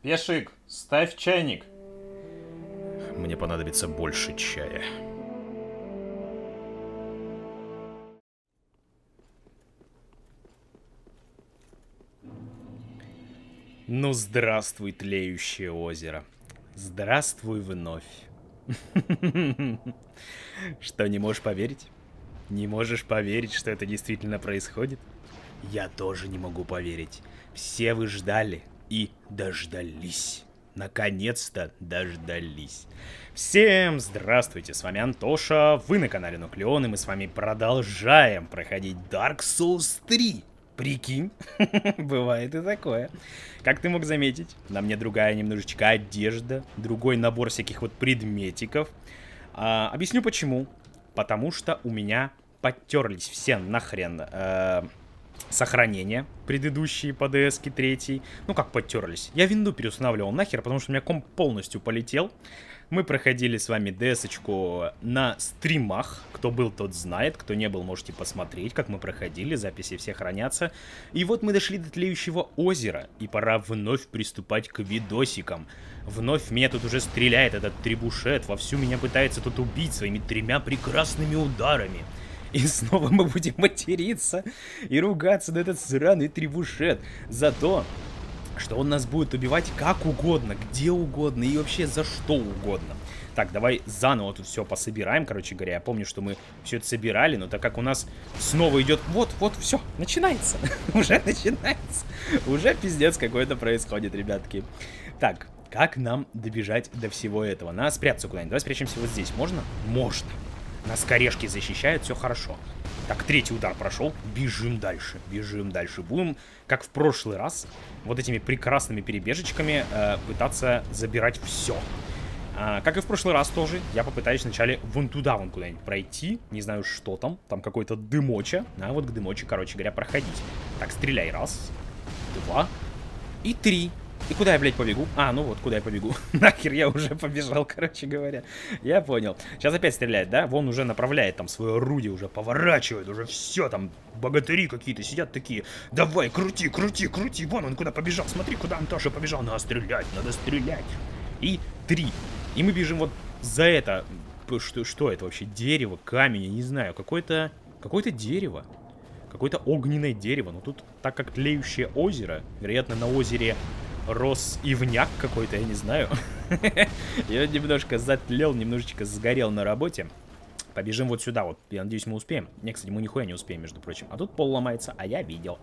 Пешик, ставь чайник. Мне понадобится больше чая. Ну, здравствуй, тлеющее озеро. Здравствуй вновь. Что, не можешь поверить? Не можешь поверить, что это действительно происходит? Я тоже не могу поверить. Все вы ждали и дождались. Наконец-то дождались. Всем здравствуйте, с вами Антоша, вы на канале Нуклеон, и мы с вами продолжаем проходить Dark Souls 3. Прикинь, бывает и такое. Как ты мог заметить, на мне другая немножечко одежда, другой набор всяких вот предметиков. Объясню почему. Потому что у меня подтерлись все нахрен сохранения предыдущие по DS-ке 3. Ну как подтерлись? Я винду переустанавливал нахер, потому что у меня комп полностью полетел. Мы проходили с вами DS-очку на стримах. Кто был, тот знает. Кто не был, можете посмотреть, как мы проходили. Записи все хранятся. И вот мы дошли до тлеющего озера. И пора вновь приступать к видосикам. Вновь меня тут уже стреляет этот трибушет. Вовсю меня пытается тут убить своими 3 прекрасными ударами. И снова мы будем материться и ругаться на этот сраный трибушет. За то, что он нас будет убивать как угодно, где угодно и вообще за что угодно. Так, давай заново тут все пособираем, короче говоря. Я помню, что мы все это собирали, но так как у нас снова идет... Вот, все, начинается. Уже начинается. Уже пиздец какой-то происходит, ребятки. Так, как нам добежать до всего этого? Надо спрятаться куда-нибудь. Давай спрячемся вот здесь. Можно? Можно. Нас корешки защищают, все хорошо. Так, 3-й удар прошел. Бежим дальше. Бежим дальше. Будем, как в прошлый раз, вот этими прекрасными перебежечками пытаться забирать все. Как и в прошлый раз тоже, я попытаюсь вначале вон туда, вон куда-нибудь пройти. Не знаю, что там. Там какой-то дымоча. А вот к дымоче, короче говоря, проходить. Так, стреляй. 1, 2 и 3. И куда я, блядь, побегу? Ну вот, куда я побегу. Нахер я уже побежал, короче говоря. Я понял. Сейчас опять стреляет, да? Вон уже направляет там свое орудие, уже поворачивает, уже все там. Богатыри какие-то сидят такие. Давай, крути, крути, крути. Вон он куда побежал. Смотри, куда Антоша побежал. Надо стрелять, надо стрелять. И 3. И мы бежим вот за это. Что это вообще? Дерево, камень, я не знаю. Какое-то дерево. Какое-то огненное дерево. Но тут, так как тлеющее озеро, вероятно, на озере рос ивняк какой-то, я не знаю. Я немножко затлел, немножечко сгорел на работе. Побежим вот сюда вот. Я надеюсь, мы успеем. Не, кстати, мы нихуя не успеем, между прочим. А тут пол ломается. А я видел.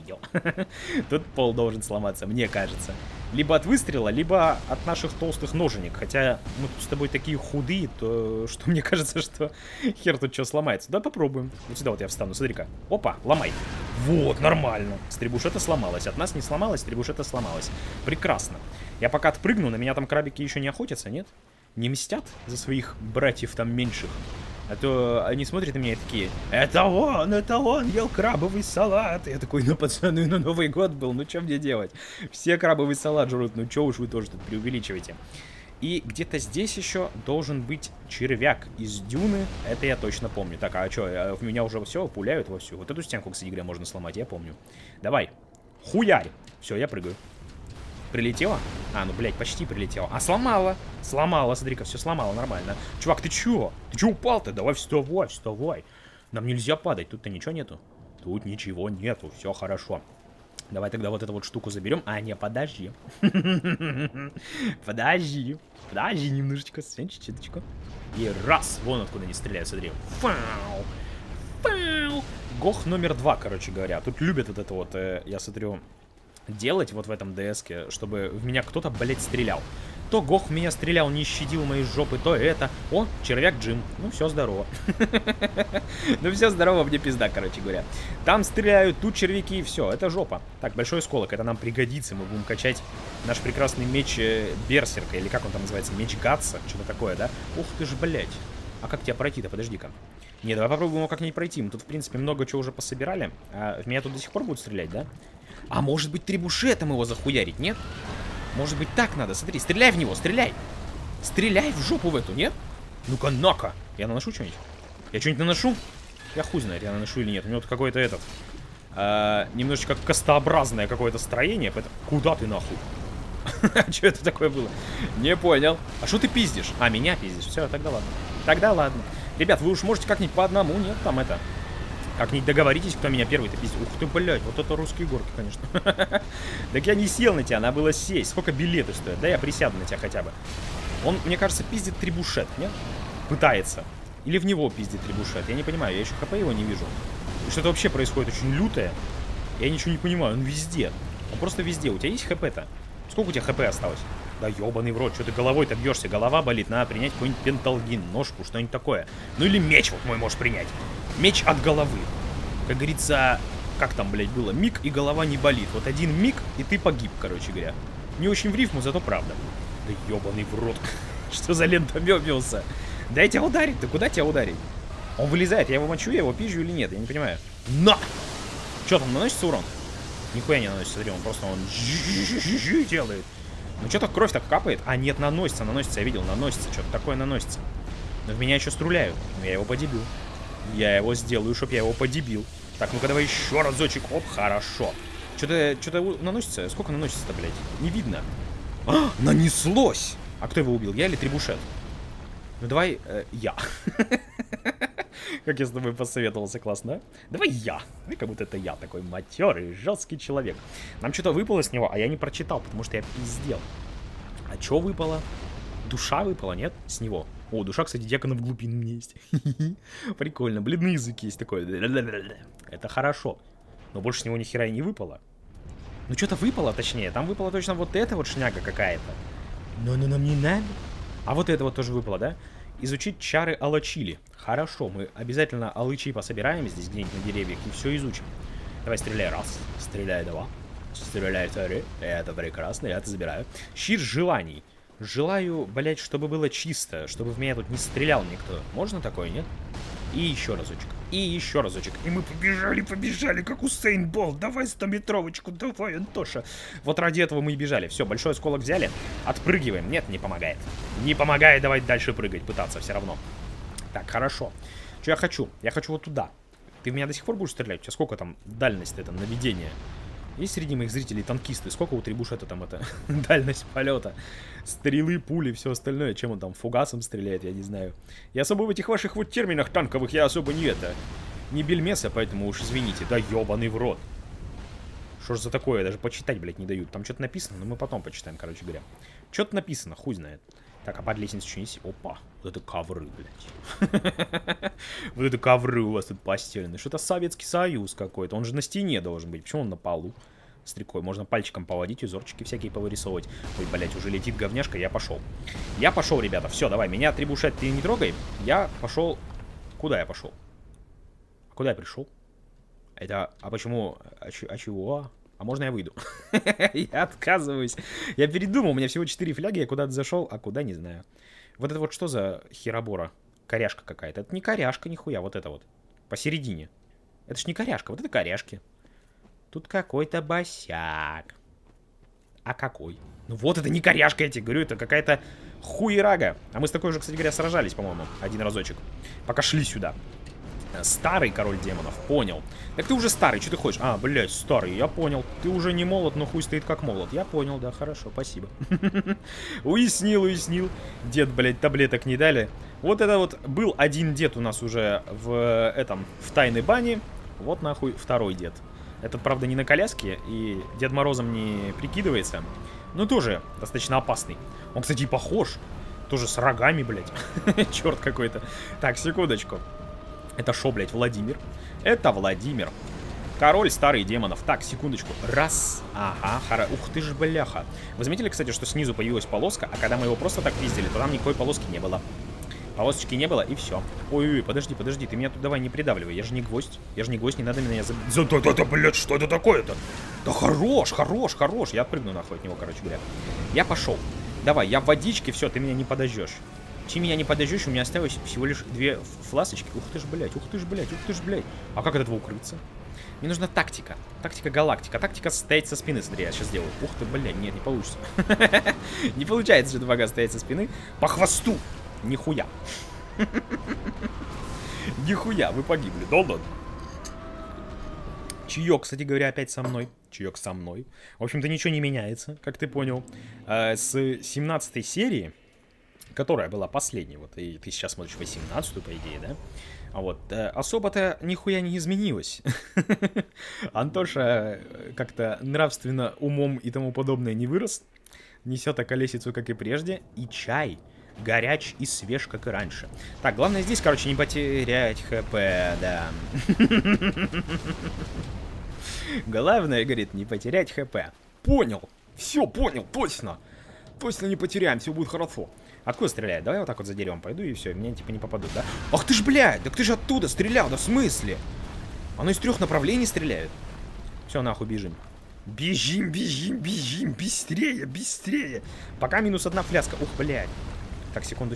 Тут пол должен сломаться, мне кажется. Либо от выстрела, либо от наших толстых ноженек. Хотя мы тут с тобой такие худые, то что мне кажется, что хер тут что сломается. Да, попробуем. Вот сюда вот я встану, смотри-ка. Опа, ломай. Вот, нормально. С трибушета сломалась. От нас не сломалась, трибушета сломалась. Прекрасно. Я пока отпрыгну, на меня там крабики еще не охотятся, нет? Не мстят за своих братьев там меньших? А то они смотрят на меня и такие: это он ел крабовый салат. Я такой: ну, пацаны, на Новый год был, ну, что мне делать? Все крабовый салат жрут, ну, что уж вы тоже тут преувеличиваете. И где-то здесь еще должен быть червяк из дюны, это я точно помню. Так, а что, в меня уже все пуляют вовсю. Вот эту стенку, кстати говоря, можно сломать, я помню. Давай, хуярь. Все, я прыгаю. Прилетела? Ну, блядь, почти прилетела. Сломала. Сломала, смотри-ка, все сломала, нормально. Чувак, ты чё? Ты чё упал-то? Давай, вставай, вставай. Нам нельзя падать, тут-то ничего нету. Тут ничего нету, все хорошо. Давай тогда вот эту вот штуку заберем. Не, подожди. Подожди. Подожди немножечко, чуточку. И раз, вон откуда они стреляют, смотри. Фау. Фау. Гох номер 2, короче говоря. Тут любят вот это вот, я смотрю, делать вот в этом ДС-ке, чтобы в меня кто-то, блядь, стрелял. То Гох в меня стрелял, не щадил моей жопы, то это. О, червяк Джим. Ну, все здорово. Ну, все здорово, мне пизда, короче говоря. Там стреляют, тут червяки, и все, это жопа. Так, большой осколок, это нам пригодится. Мы будем качать наш прекрасный меч Берсерка, или как он там называется, меч Гатса, что-то такое, да? Ух ты ж, блядь. А как тебя пройти-то? Подожди-ка. Не, давай попробуем его как-нибудь пройти. Мы тут, в принципе, много чего уже пособирали. В меня тут до сих пор будут стрелять, да? Может быть, трибушетом его захуярить, нет? Может быть, так надо. Смотри, стреляй в него, стреляй. Стреляй в жопу в эту, нет? Ну-ка, на-ка. Я наношу что-нибудь? Я что-нибудь наношу? Я хуй знает, я наношу или нет. У него тут какой-то немножечко кастообразное какое-то строение. Поэтому... Куда ты нахуй? Что это такое было? Не понял. А что ты пиздишь? А, меня пиздишь. Все, тогда ладно. Тогда ладно. Ребят, вы уж можете как-нибудь по одному, нет, там это... Как-нибудь договоритесь, кто меня первый-то пиздит. Ух ты, блядь, вот это русские горки, конечно. Так я не сел на тебя, надо было сесть. Сколько билеты стоят? Да я присяду на тебя хотя бы. Он, мне кажется, пиздит трибушет, нет? Пытается. Или в него пиздит трибушет. Я не понимаю, я еще хп его не вижу. И что-то вообще происходит очень лютое. Я ничего не понимаю, он везде. Он просто везде. У тебя есть хп-то? Сколько у тебя хп осталось? Да ебаный в рот, что ты головой-то бьешься? Голова болит, надо принять какой-нибудь пенталгин, ножку, что-нибудь такое. Ну или меч вот мой можешь принять. Меч от головы. Как говорится, как там, блядь, было? Миг и голова не болит. Вот один миг, и ты погиб, короче говоря. Не очень в рифму, зато правда. Да ебаный в рот. Что за лента мёбился? Дай тебя ударить, ты куда тебя ударить? Он вылезает, я его мочу, я его пизжу или нет, я не понимаю. На! Что там, наносится урон? Нихуя не наносится, смотри, он просто делает. Ну что-то кровь так капает. А, нет, наносится, я видел, наносится, что-то такое наносится. Но в меня еще стреляют, но я его подебил. Я его сделаю, чтоб я его подебил. Так, ну-ка давай еще разочек, оп, хорошо. Что-то наносится, сколько наносится-то, блядь? Не видно. А, нанеслось! А кто его убил, я или трибушет? Ну давай, я. Как я с тобой посоветовался, классно, да? Давай я. Ну, как будто это я такой матерый, жесткий человек. Нам что-то выпало с него, а я не прочитал, потому что я пиздел. А что выпало? Душа выпала, нет? С него. О, душа, кстати, дьяконов глубин у меня есть. Прикольно. Бледный язык есть такой. Это хорошо. Но больше с него ни хера и не выпало. Ну, что-то выпало, точнее. Там выпала точно вот эта вот шняга какая-то. Но нам не надо. А вот это вот тоже выпало, да? Изучить чары алычили. Хорошо, мы обязательно алычи пособираем здесь где-нибудь на деревьях и все изучим. Давай стреляй раз, стреляй два, стреляй три. Это прекрасно, я это забираю. Щит желаний. Желаю, блять, чтобы было чисто, чтобы в меня тут не стрелял никто. Можно такое, нет? И еще разочек. И еще разочек. И мы побежали, как Усейн Болт. Давай 100-метровочку, давай, Антоша. Вот ради этого мы и бежали. Все, большой осколок взяли. Отпрыгиваем. Нет, не помогает. Не помогает, давай дальше прыгать, пытаться все равно. Так, хорошо. Что я хочу? Я хочу вот туда. Ты в меня до сих пор будешь стрелять? У тебя сколько там дальность, это, наведение? Есть среди моих зрителей танкисты? Сколько у трибушета там это дальность полета? Стрелы, пули, все остальное. Чем он там, фугасом стреляет, я не знаю. Я особо в этих ваших вот терминах танковых я особо не это. Не бельмеса, поэтому уж извините. Да ебаный в рот. Что ж за такое? Даже почитать, блядь, не дают. Там что-то написано, но мы потом почитаем, короче говоря. Что-то написано, хуй знает. Так, а под лестницей что неси? Опа, вот это ковры, блядь. Вот это ковры у вас тут постелены. Что-то Советский Союз какой-то. Он же на стене должен быть. Почему он на полу? Стрекой. Можно пальчиком поводить, узорчики всякие повырисовывать. Ой, блядь, уже летит говняшка, я пошел. Я пошел, ребята. Все, давай, меня трибушет ты не трогай. Я пошел. Куда я пошел? Куда я пришел? Это... А почему... А чего? А можно я выйду? Я отказываюсь. Я передумал, у меня всего 4 фляги, я куда-то зашел, а куда, не знаю. Вот это вот что за херобора? Коряшка какая-то. Это не коряшка, нихуя, вот это вот. Посередине. Это ж не коряшка, вот это коряшки. Тут какой-то босяк. А какой? Ну вот, это не коряшка, я тебе говорю, это какая-то хуерага. А мы с такой же, кстати говоря, сражались, по-моему, один разочек. Пока шли сюда. Старый король демонов, понял. Так ты уже старый, что ты хочешь? А, блядь, старый, я понял. Ты уже не молод, но хуй стоит как молод. Я понял, да, хорошо, спасибо. Уяснил. Дед, блядь, таблеток не дали. Вот это вот был один дед у нас уже в тайной бане. Вот нахуй второй дед. Этот, правда, не на коляске, и Дед Морозом не прикидывается. Но тоже достаточно опасный. Он, кстати, похож. Тоже с рогами, блядь. Черт какой-то. Так, секундочку. Это шо, блядь, Владимир? Это Владимир. Король старый демонов. Так, секундочку. Раз. Ага, ух ты ж, бляха. Вы заметили, кстати, что снизу появилась полоска, а когда мы его просто так пиздили, то там никакой полоски не было. Полосочки не было, и все. Ой, подожди, ты меня тут давай не придавливай. Я же не гвоздь, не надо меня Да, блядь, что это такое-то? Да хорош. Я отпрыгну нахуй от него, короче говоря. Я пошел. Давай, я в водичке, все, ты меня не подожжешь. Ты меня не подожжешь, у меня осталось всего лишь 2 фласочки. Ух ты ж, блядь. А как от этого укрыться? Мне нужна тактика. Тактика галактика. Тактика стоять со спины. Смотри, я сейчас сделаю. Ух ты, блядь, нет, не получится. Не получается же 2 стоять со спины. По хвосту. Нихуя. Нихуя, вы погибли. Да. Чаек, кстати говоря, опять со мной. чаек со мной. В общем-то, ничего не меняется, как ты понял. С 17-й серии, которая была последней, вот, и ты сейчас смотришь 18-ю, по идее, да? А вот, особо-то нихуя не изменилось. Антоша как-то нравственно, умом и тому подобное не вырос. Несет околесицу, как и прежде. И чай горяч и свеж, как и раньше. Так, главное здесь, короче, не потерять хп, да. Главное, говорит, не потерять хп. Понял. Все, понял, точно. Точно не потеряем, все будет хорошо. Откуда стреляет? Давай вот так вот за деревом пойду и все, меня типа не попадут, да? Ах ты ж, блядь, так ты же оттуда стрелял, да в смысле? Оно из 3 направлений стреляет. Все, нахуй, бежим. Бежим, бежим, бежим, быстрее, быстрее. Пока минус 1 фляска. Ух, блядь. Так, секунду.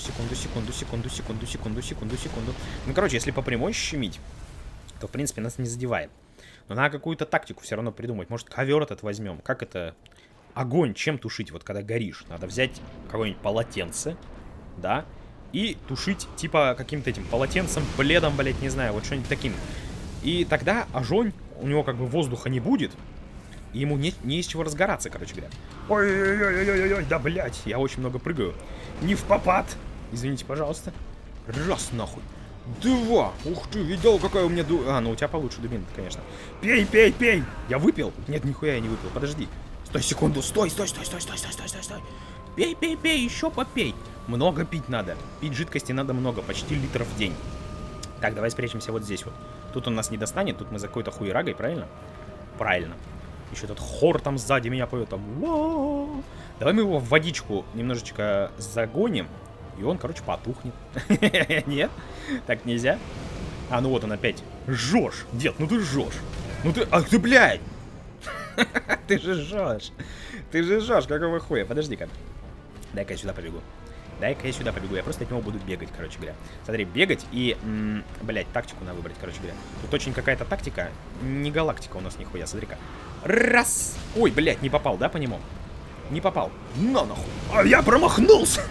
Ну, короче, если по прямой щемить, то, в принципе, нас не задевает. Но надо какую-то тактику все равно придумать. Может, ковер этот возьмем. Как это... Огонь чем тушить, вот когда горишь? Надо взять какое-нибудь полотенце, да, и тушить типа каким-то этим полотенцем, пледом, блять, не знаю, вот что-нибудь таким. И тогда огонь, у него как бы воздуха не будет, и ему не из чего разгораться, короче говоря. Ой-ой-ой-ой-ой, да, блять, я очень много прыгаю. Не в попад. Извините, пожалуйста. Раз, нахуй. 2. Ух ты, видел, какая у меня ну у тебя получше дубина, конечно. Пей, пей, пей. Я выпил? Нет, нихуя я не выпил, подожди. Стой, секунду, стой. Пей, пей, пей, еще попей. Много пить надо. Пить жидкости надо много, почти литров в день. Так, давай спрячемся вот здесь вот. Тут он нас не достанет, тут мы за какой-то хуерагой, правильно? Правильно. Еще этот хор там сзади меня поет, там. Давай мы его в водичку немножечко загоним, и он, короче, потухнет. Нет? Так нельзя? А, ну вот он опять. Жжешь, дед, ну ты жжешь. Ну ты, ах ты, блядь! Ты же жжешь. Ты же жжешь, какого хуя? Подожди-ка. Дай-ка я сюда побегу. Я просто от него буду бегать, короче говоря. Смотри, бегать и, блять, тактику надо выбрать, короче говоря. Тут очень какая-то тактика. Не галактика у нас нихуя, смотри-ка. Раз. Ой, блять, не попал, да, по нему? Не попал. На нахуй. А я промахнулся.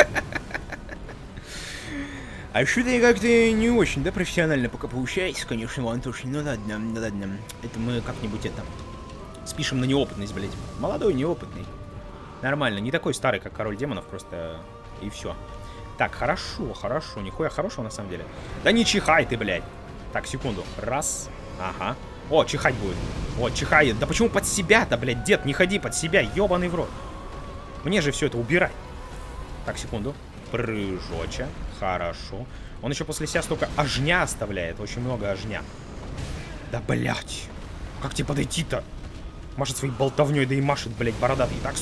А что-то как-то не очень, да, профессионально пока получается, конечно, Антош. Ну ладно. Это мы как-нибудь это... Спишем на неопытность, блядь. Молодой, неопытный. Нормально, не такой старый, как король демонов, просто... И все. Так, хорошо. Нихуя хорошего, на самом деле. Да не чихай ты, блядь. Так, секунду. Раз. Ага. О, чихать будет. О, чихает. Да почему под себя-то, блядь, дед? Не ходи под себя, ебаный в рот. Мне же все это убирать. Так, секунду. Прыжочек. Хорошо. Он еще после себя столько огня оставляет. Очень много огня. Да, блядь. Как тебе подойти-то? Машет своей болтовней, да и машет, блядь, бородатый. Так,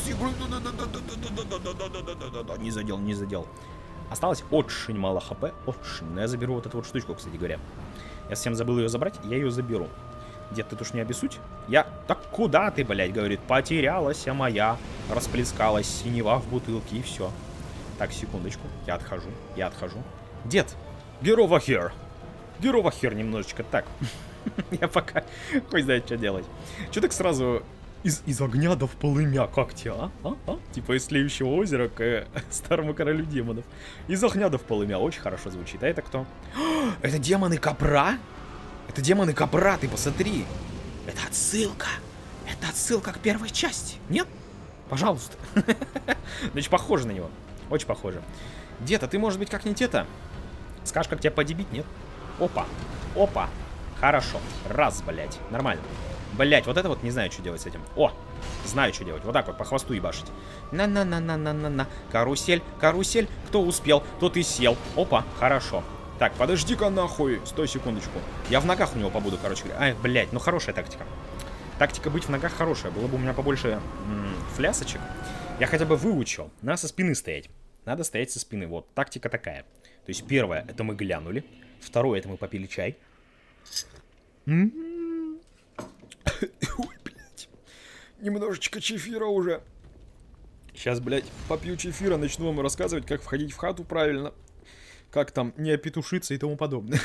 не задел. Осталось очень мало хп. Очень. Я заберу вот эту вот штучку, кстати говоря. Я совсем забыл ее забрать, я ее заберу. Дед, ты уж не обессудь. Я... Так куда ты, блядь, говорит? Потерялась моя. Расплескалась синева в бутылке, и все. Так, секундочку. Я отхожу. Дед, get over here. Get over here немножечко. Так. Я пока... Хуй знает, что делать. Че так сразу из огня да в полымя? Как тебе, а? Типа из Тлеющего озера к старому королю демонов. Из огня да в полымя. Очень хорошо звучит. А это кто? Это демоны Капра? Это демоны Капра, ты посмотри. Это отсылка. Это отсылка к первой части. Нет? Пожалуйста. Значит, похоже на него. Очень похоже. Дед, а ты, может быть, как-нибудь это... Скажешь, как тебя подебить, нет? Опа. Хорошо. Раз, блядь. Нормально. Блядь, вот это вот не знаю, что делать с этим. О, знаю, что делать. Вот так вот, по хвосту ебашить. На-на-на-на-на-на-на. Карусель. Кто успел, тот и сел. Опа, хорошо. Так, подожди-ка нахуй. Стой, секундочку. Я в ногах у него побуду, короче говоря. Ай, блядь, ну хорошая тактика. Тактика быть в ногах хорошая. Было бы у меня побольше флясочек. Я хотя бы выучил. Надо со спины стоять. Надо стоять со спины. Вот, тактика такая. То есть первое, это мы глянули. Второе, это мы попили чай. Ой, блядь. Немножечко чефира уже. Сейчас, блядь, попью чефира, начну вам рассказывать, как входить в хату правильно. Как там не опетушиться и тому подобное.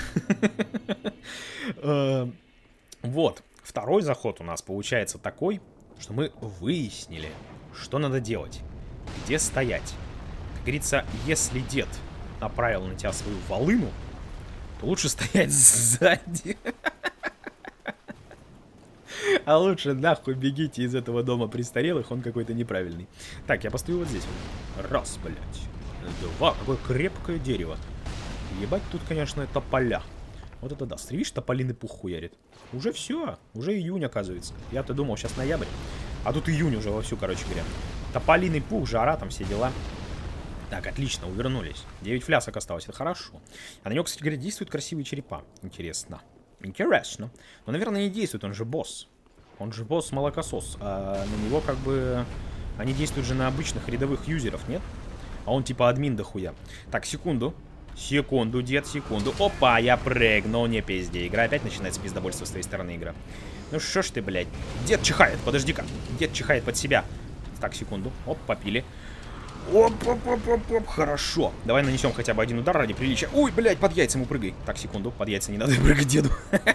Вот. Второй заход у нас получается такой, что мы выяснили, что надо делать. Где стоять. Как говорится, если дед направил на тебя свою волыну, то лучше стоять сзади. А лучше нахуй бегите из этого дома престарелых, он какой-то неправильный. Так, я постою вот здесь. Раз, блядь. Два. Какое крепкое дерево. Ебать, тут, конечно, тополя. Вот это да. Видишь, тополиный пух хуярит. Уже все. Уже июнь, оказывается. Я-то думал, сейчас ноябрь. А тут июнь уже вовсю, короче говоря. Тополиный пух, жара, там все дела. Так, отлично, увернулись. 9 флясок осталось, это хорошо. А на него, кстати говоря, действуют красивые черепа. Интересно. Интересно. Но, наверное, не действует, он же босс. Он же босс-молокосос. А на него как бы... Они действуют же на обычных рядовых юзеров, нет? А он типа админ дохуя. Так, секунду. Секунду, дед, секунду. Опа, я прыгнул, не пизди. Игра опять начинается пиздобольство с твоей стороны, игра. Ну шо ж ты, блядь. Дед чихает, подожди-ка. Дед чихает под себя. Так, секунду. Оп, попили. Оп, хорошо. Давай нанесем хотя бы один удар ради приличия. Ой, блядь, под яйца ему прыгай. Так, секунду, под яйца не надо прыгать деду.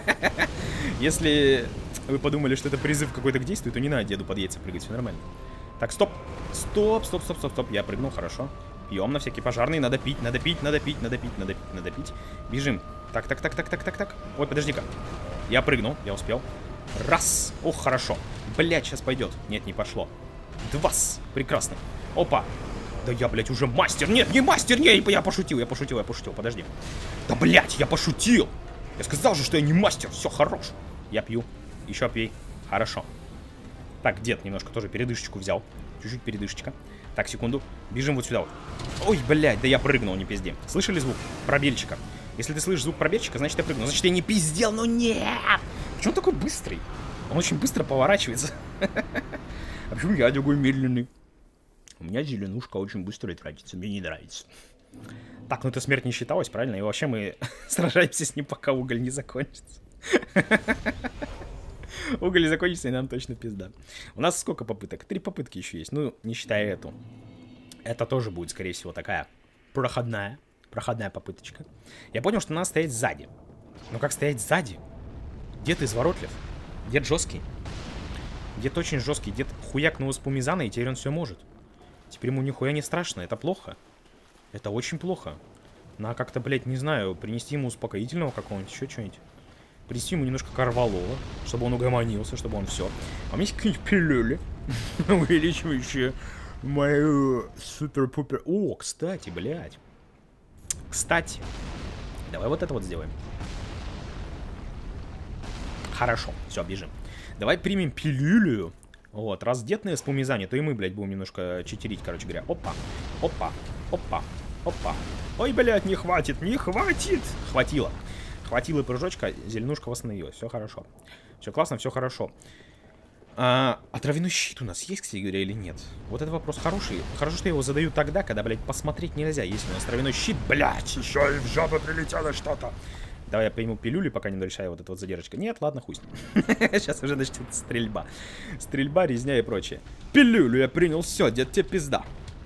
Если вы подумали, что это призыв какой-то к действию, то не надо деду под яйца прыгать, все нормально. Так, стоп. Стоп. Я прыгнул, хорошо. Пьем на всякий пожарный, надо пить. Бежим. Так. Ой, подожди-ка. Я прыгнул, я успел. Раз. Ох, хорошо. Блядь, сейчас пойдет. Нет, не пошло. Двас. Прекрасно. Опа. Да я, блядь, уже мастер. Нет, не мастер, не, я пошутил. Подожди. Да, блядь, я пошутил. Я сказал же, что я не мастер. Все, хорош. Я пью. Еще пей. Хорошо. Так, дед немножко тоже передышечку взял. Чуть-чуть передышечка. Так, секунду. Бежим вот сюда вот. Ой, блядь, да я прыгнул, не пизди. Слышали звук пробельчика? Если ты слышишь звук пробельчика, значит я прыгнул. Значит я не пиздел, но нет. Почему он такой быстрый? Он очень быстро поворачивается. А почему я такой медленный? У меня зеленушка очень быстро тратится, мне не нравится. Так, ну это смерть не считалась, правильно? И вообще мы сражаемся с ним, пока уголь не закончится. Уголь не закончится, и нам точно пизда. У нас сколько попыток? 3 попытки еще есть, ну, не считая эту. Это тоже будет, скорее всего, такая проходная попыточка. Я понял, что надо стоять сзади. Но как стоять сзади? Дед изворотлив. Дед жесткий. Дед очень жесткий. Дед хуякнул из пумизана, и теперь он все может. Теперь ему нихуя не страшно. Это плохо. Это очень плохо. Надо как-то, блядь, не знаю, принести ему успокоительного какого-нибудь, еще что-нибудь. Принести ему немножко карвалола, чтобы он угомонился, чтобы он все. А у меня есть какие-нибудь пилюли, увеличивающие мою супер-пупер... О, кстати, блядь. Кстати. Давай вот это вот сделаем. Хорошо, все, бежим. Давай примем пилюлю. Вот, раз дед на эспумизане, то и мы, блядь, будем немножко читерить, короче говоря. Опа. Ой, блядь, не хватит. Хватило. Хватило прыжочка, зеленушка восстановилась. Все хорошо. Все классно, все хорошо. А травяной щит у нас есть, кстати говоря, или нет? Вот это вопрос хороший. Хорошо, что я его задаю тогда, когда, блядь, посмотреть нельзя. Есть у нас травяной щит, блядь, еще и в жопу прилетело что-то. Давай я приму пилюли, пока не решаю вот эта вот задержка. Нет, ладно, хуй с ним. Сейчас уже начнется стрельба. Стрельба, резня и прочее. Пилюлю я принял, все, дед, тебе пизда.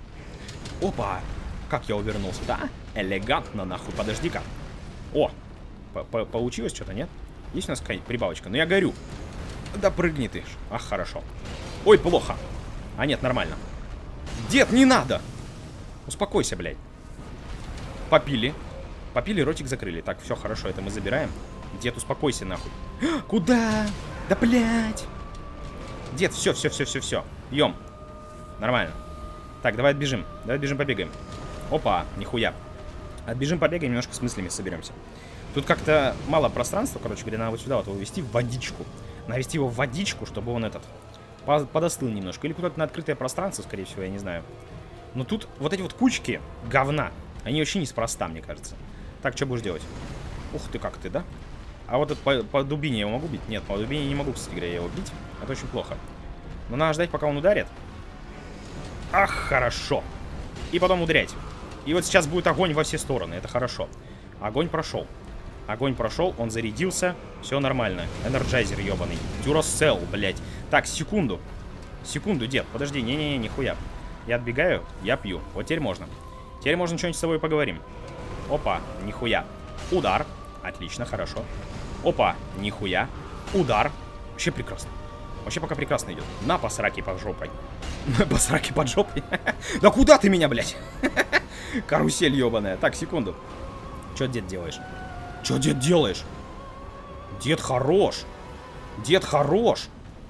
Опа, как я увернулся, да? Элегантно, нахуй, подожди-ка. О, получилось что-то, нет? Есть у нас какая-нибудь прибавочка? Ну я горю. Да прыгни ты. Ах, хорошо. Ой, плохо. А нет, нормально. Дед, не надо. Успокойся, блядь. Попили. Попили, ротик закрыли. Так, все хорошо, это мы забираем. Дед, успокойся, нахуй. Куда? Да, блядь. Дед, все. Ем. Нормально. Так, давай отбежим. Давай отбежим, побегаем. Опа, нихуя. Отбежим, побегаем, немножко с мыслями соберемся. Тут как-то мало пространства, короче говоря, надо вот сюда вот его ввести в водичку. Навести его в водичку, чтобы он этот подостыл немножко. Или куда-то на открытое пространство, скорее всего, я не знаю. Но тут вот эти вот кучки говна, они вообще неспроста, мне кажется. Так, что будешь делать? Ух ты, как ты, да? А вот это по дубине я его могу бить? Нет, по дубине не могу, кстати говоря, его бить. Это очень плохо. Но надо ждать, пока он ударит. Ах, хорошо. И потом ударять. И вот сейчас будет огонь во все стороны, это хорошо. Огонь прошел. Огонь прошел, он зарядился. Все нормально. Энерджайзер ебаный. Дюрасел, блядь. Так, секунду. Секунду, дед, подожди. Не-не-не, нихуя. Я отбегаю, я пью. Вот теперь можно. Теперь можно что-нибудь с собой поговорим. Опа, нихуя. Удар. Отлично, хорошо. Опа, нихуя. Удар. Вообще прекрасно. Вообще пока прекрасно идет. На посраки под жопой. На посраки под жопой. Да куда ты меня, блядь? Карусель ебаная. Так, секунду. Что, дед, делаешь? Что, дед, делаешь? Дед хорош. Дед хорош.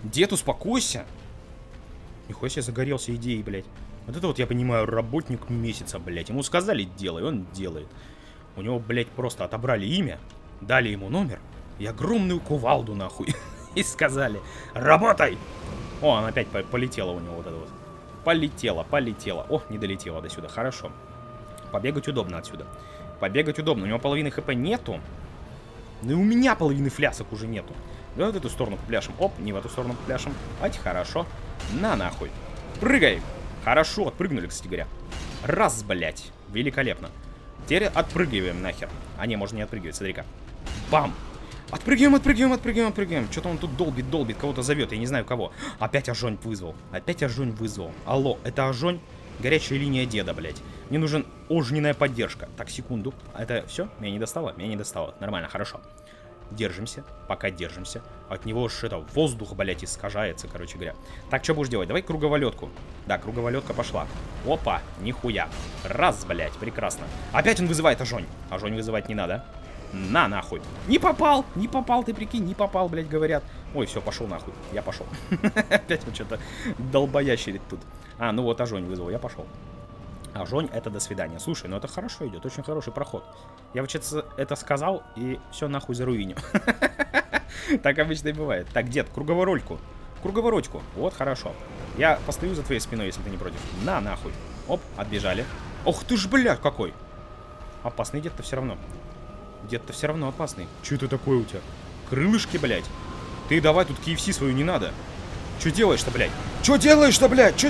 Дед, успокойся. Нихуя себе загорелся идеей, блядь. Вот это вот, я понимаю, работник месяца, блядь. Ему сказали, делай, он делает. У него, блядь, просто отобрали имя, дали ему номер и огромную кувалду, нахуй. И сказали, работай! О, она опять полетела у него вот это вот. Полетела. О, не долетела до сюда, хорошо. Побегать удобно отсюда. Побегать удобно. У него половины хп нету. Ну и у меня половины флясок уже нету. Давай в эту сторону попляшем. Оп, не в эту сторону попляшем. Ать, хорошо. На нахуй. Прыгай. Хорошо, отпрыгнули, кстати говоря. Раз, блядь. Великолепно. Теперь отпрыгиваем нахер. А не, можно не отпрыгивать, смотри-ка. Бам. Отпрыгиваем. Что-то он тут долбит, кого-то зовет, я не знаю кого. Опять Ожонь вызвал. Алло, это Ожонь? Горячая линия деда, блядь. Мне нужен огненная поддержка. Так, секунду. Это все? Меня не достало? Нормально, хорошо. Держимся, пока держимся. От него уж это воздух, блядь, искажается, короче говоря. Так, что будешь делать? Давай круговолетку. Да, круговолетка пошла. Опа, нихуя. Раз, блядь, прекрасно. Опять он вызывает Ожонь. Ожонь вызывать не надо. На, нахуй. Не попал, ты прикинь, не попал, блядь, говорят. Ой, все, пошел нахуй. Я пошел. Опять он что-то долбоящерит тут. А, ну вот Ожонь вызвал, я пошел. Ожонь, это до свидания. Слушай, ну это хорошо идет, очень хороший проход. Я вообще-то это сказал, и все нахуй заруинил. Так обычно и бывает. Так, дед, круговоротку. Вот, хорошо. Я постою за твоей спиной, если ты не против. На, нахуй. Оп, отбежали. Ох ты ж, блядь, какой. Опасный дед-то все равно. Дед-то все равно опасный. Че это такое у тебя? Крылышки, блядь. Ты давай тут KFC свою не надо. Че делаешь-то, блядь? Че делаешь-то?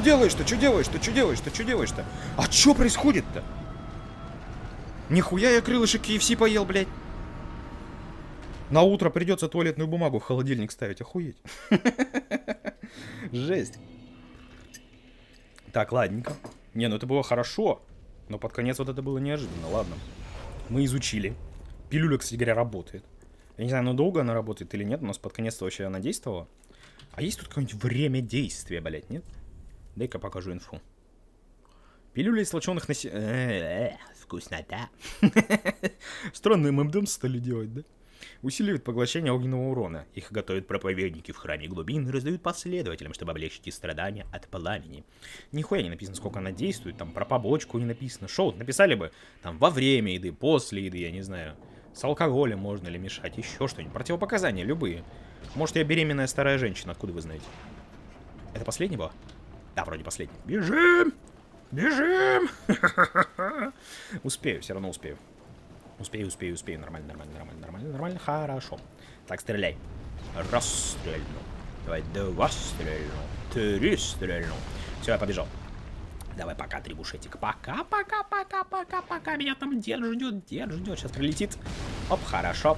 А че происходит-то? Нихуя я крылышек KFC поел, блядь. На утро придется туалетную бумагу в холодильник ставить, охуеть. Жесть. Так, ладненько. Не, ну это было хорошо. Но под конец вот это было неожиданно, ладно. Мы изучили. Пилюля, кстати говоря, работает. Я не знаю, ну долго она работает или нет, у нас под конец-то вообще она действовала. А есть тут какое-нибудь время действия, блядь, нет? Дай-ка покажу инфу. Пилюля из сплоченных вкуснота. Странный ММДМ стали делать, да? Усиливает поглощение огненного урона. Их готовят проповедники в храме глубин и раздают последователям, чтобы облегчить их страдания от пламени. Нихуя не написано, сколько она действует, там про побочку не написано. Шоу написали бы, там во время еды, после еды, я не знаю. С алкоголем можно ли мешать, еще что-нибудь. Противопоказания любые. Может, я беременная старая женщина, откуда вы знаете? Это последний был? Да, вроде последний. Бежим! Успею, все равно успею. Успею. Нормально, хорошо. Так, стреляй. Раз стрельнул. Давай, два стрельнул. Три стрельнул. Все, я побежал. Давай, пока, трибушетик. Пока. Меня там дед ждет. Сейчас прилетит. Оп, хорошо.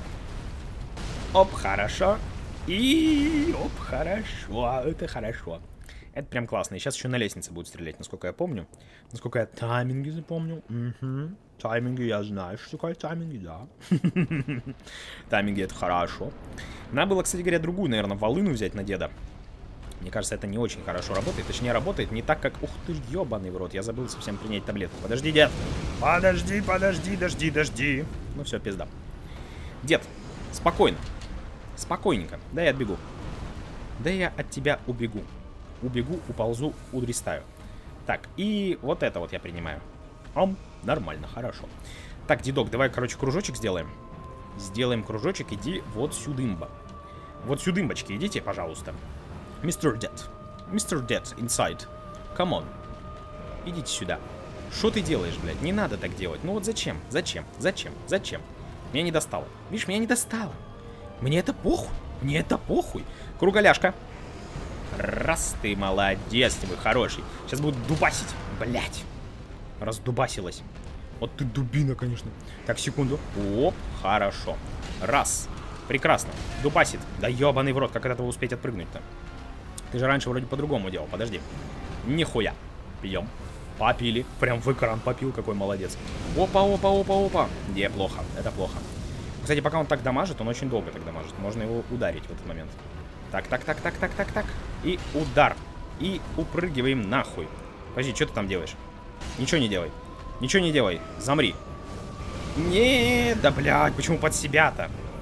И оп, хорошо. Это хорошо. Это прям классно. И сейчас еще на лестнице будет стрелять, насколько я помню. Насколько я тайминги запомнил. Угу. Тайминги, я знаю, что такое тайминги, да. Тайминги, это хорошо. Надо было, кстати говоря, другую, наверное, волыну взять на деда. Мне кажется, это не очень хорошо работает. Точнее, работает не так, как... Ух ты, ебаный в рот. Я забыл совсем принять таблетку. Подожди, дед. Подожди. Ну все, пизда. Дед, спокойно. Спокойненько. Да я отбегу. Да я от тебя убегу. Уползу, удрестаю. Так, и вот это вот я принимаю. Нормально, хорошо. Так, дедок, давай, короче, кружочек сделаем. Сделаем кружочек, иди вот сюдымба. Вот сюдымбочки, идите, пожалуйста. Мистер Дед, inside. Come on. Идите сюда. Что ты делаешь, блядь? Не надо так делать. Ну вот зачем? Меня не достало. Видишь, меня не достало. Мне это похуй. Круголяшка. Раз, ты молодец, ты хороший. Сейчас будут дубасить. Блять. Раздубасилась. Вот ты дубина, конечно. Так, секунду. Оп, хорошо. Раз. Прекрасно. Дубасит. Да ебаный в рот, как от этого успеть отпрыгнуть-то? Ты же раньше вроде по-другому делал. Подожди. Нихуя. Пьем. Попили. Прям в экран попил, какой молодец. Опа. Не, плохо. Это плохо. Кстати, пока он так дамажит, он очень долго так дамажит. Можно его ударить в этот момент. Так. И удар. И упрыгиваем нахуй. Подожди, что ты там делаешь? Ничего не делай. Замри. Не, да блядь, почему под себя-то?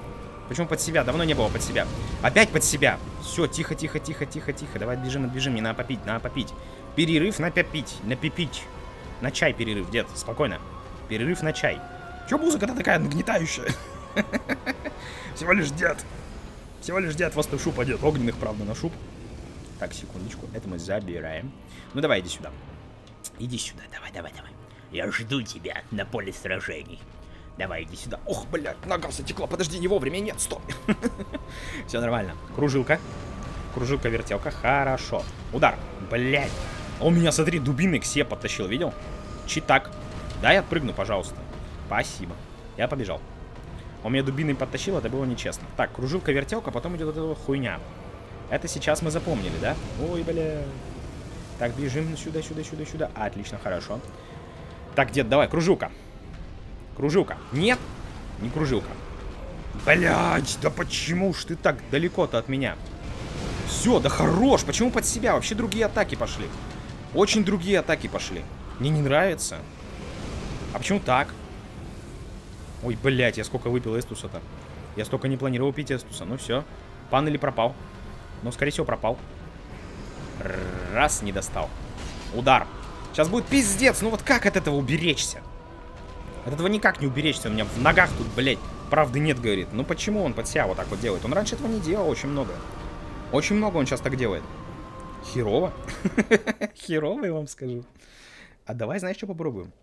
Почему под себя? Давно не было под себя. Опять под себя. Все, тихо, тихо, тихо, тихо, тихо. Давай отбежим, отбежим. Не надо попить, надо попить. Перерыв на попить, на пипить. На чай перерыв, дед, спокойно. Перерыв на чай. Че музыка-то такая нагнетающая? Всего лишь дед. Всего лишь дед, вас шуб одет. Огненных, правда, на шуб. Так, секундочку. Это мы забираем. Ну, давай, иди сюда. Иди сюда, давай, давай, давай. Я жду тебя на поле сражений. Давай, иди сюда. Ох, блядь, нога затекла. Подожди, не вовремя. Нет, стоп. Все нормально. Кружилка. Кружилка, вертелка. Хорошо. Удар. Блядь. Он меня, смотри, дубиной к себе подтащил. Видел? Читак. Дай отпрыгну, пожалуйста. Спасибо. Я побежал. Он меня дубиной подтащил, это было нечестно. Так, кружилка, вертелка, потом идет эта хуйня. Это сейчас мы запомнили, да? Ой, бля. Так, бежим сюда, сюда, сюда, сюда. Отлично, хорошо. Так, дед, давай, кружилка. Кружилка. Нет, не кружилка. Блядь, да почему ж ты так далеко-то от меня? Все, да хорош. Почему под себя? Вообще другие атаки пошли. Очень другие атаки пошли. Мне не нравится. А почему так? Ой, блядь, я сколько выпил эстуса-то. Я столько не планировал пить эстуса. Ну все. Пан или пропал? Ну, скорее всего, пропал. Раз, не достал. Удар. Сейчас будет пиздец. Ну вот как от этого уберечься? От этого никак не уберечься. У меня в ногах тут, блядь, правды нет, говорит. Ну почему он под себя вот так вот делает? Он раньше этого не делал очень много. Очень много он сейчас так делает. Херово. Херово, я вам скажу. А давай, знаешь, что попробуем?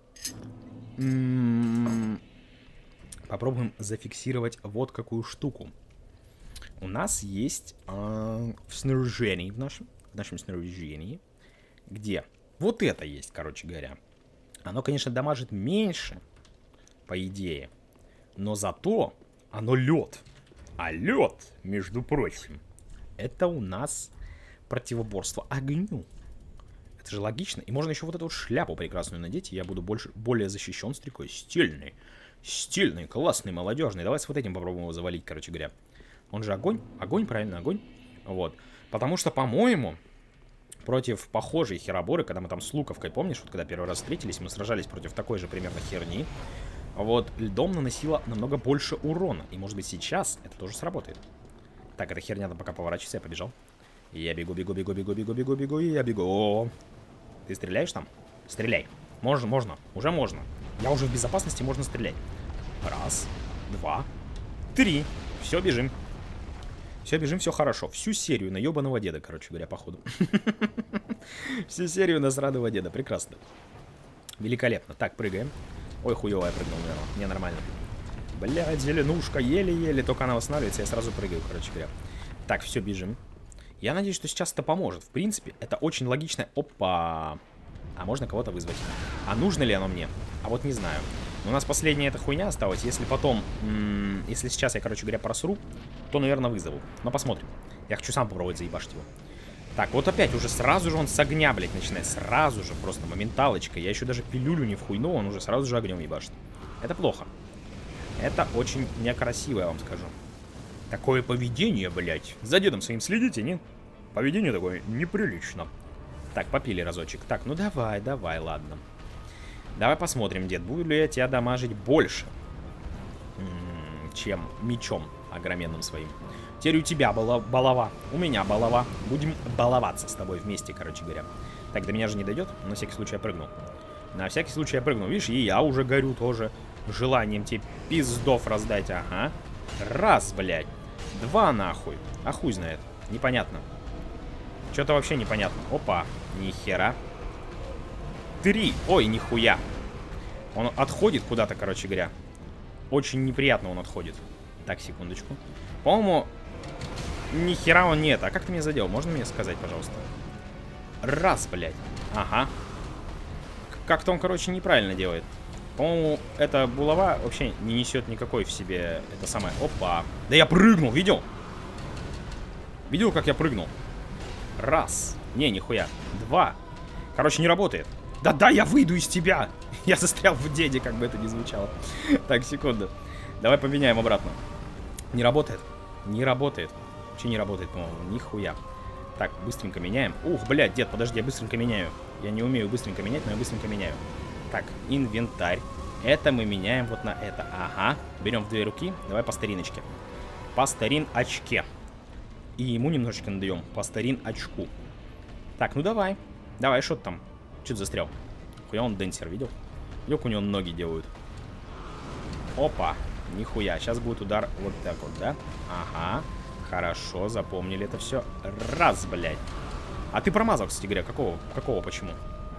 Попробуем зафиксировать вот какую штуку. У нас есть в снаряжении, в нашем снаряжении, где вот это есть, короче говоря. Оно, конечно, дамажит меньше, по идее, но зато оно лед. А лед, между прочим, это у нас противоборство огню. Это же логично. И можно еще вот эту вот шляпу прекрасную надеть, и я буду более защищен с такой стильный. Стильный, классный, молодежный. Давай с вот этим попробуем его завалить, короче говоря. Он же огонь. Огонь, правильно, огонь. Вот. Потому что, по-моему, против похожей хероборы, когда мы там с Луковкой, помнишь, вот когда первый раз встретились, мы сражались против такой же примерно херни. Вот, льдом наносила намного больше урона. И, может быть, сейчас это тоже сработает. Так, эта херня там пока поворачивается, я побежал. Я бегу, бегу, бегу, бегу, бегу, бегу, бегу, и я бегу. Ты стреляешь там? Стреляй. Можно, можно. Уже можно. Я уже в безопасности, можно стрелять. Раз, два, три. Все, бежим. Все, бежим, все хорошо. Всю серию на ебаного деда, короче говоря, походу. Всю серию на сраного деда. Прекрасно. Великолепно. Так, прыгаем. Ой, хуёво я прыгнул, наверное. Не, нормально. Блядь, зеленушка, еле-еле. Только она восстанавливается, я сразу прыгаю, короче говоря. Так, все, бежим. Я надеюсь, что сейчас это поможет. В принципе, это очень логично. Опа. А можно кого-то вызвать? А нужно ли оно мне? А вот не знаю. У нас последняя эта хуйня осталась. Если потом... если сейчас я, короче говоря, просру, то, наверное, вызову. Но посмотрим. Я хочу сам попробовать заебашить его. Так, вот опять уже сразу же он с огня, блядь, начинает. Сразу же, просто моменталочка. Я еще даже пилюлю не вхуйнул, он уже сразу же огнем ебашит. Это плохо. Это очень некрасиво, я вам скажу. Такое поведение, блядь. За дедом своим следите, нет? Поведение такое неприлично. Так, попили разочек. Так, ну давай, давай, ладно. Давай посмотрим, дед, буду ли я тебя дамажить больше, чем мечом огроменным своим. Теперь у тебя была балава, у меня балава. Будем баловаться с тобой вместе, короче говоря. Так, до меня же не дойдет. На всякий случай я прыгнул. На всякий случай я прыгнул. Видишь, и я уже горю тоже желанием тебе пиздов раздать. Ага. Раз, блядь. Два, нахуй. А хуй знает. Непонятно. Что-то вообще непонятно. Опа. Нихера. Три. Ой, нихуя. Он отходит куда-то, короче говоря. Очень неприятно он отходит. Так, секундочку. По-моему, нихера он нет. А как ты меня задел? Можно мне сказать, пожалуйста? Раз, блядь. Ага. Как-то он, короче, неправильно делает. По-моему, эта булава вообще не несет никакой в себе... Это самое... Опа. Да я прыгнул, видел? Видел, как я прыгнул? Раз. Не, нихуя. Два. Короче, не работает. Да-да, я выйду из тебя. Я застрял в деде, как бы это ни звучало. Так, секунду. Давай поменяем обратно. Не работает. Не работает. Вообще не работает, по-моему. Нихуя. Так, быстренько меняем. Ух, блядь, дед, подожди, я быстренько меняю. Я не умею быстренько менять, но я быстренько меняю. Так, инвентарь. Это мы меняем вот на это. Ага. Берем в две руки. Давай по стариночке. по старин очке. И ему немножечко надаем по старин очку. Так, ну давай. Давай, что ты там? Че ты застрял? Хуя он денсер, видел? Видел, у него ноги делают. Опа. Нихуя. Сейчас будет удар вот так вот, да? Ага. Хорошо, запомнили это все. Раз, блядь. А ты промазал, кстати говоря. Какого, почему?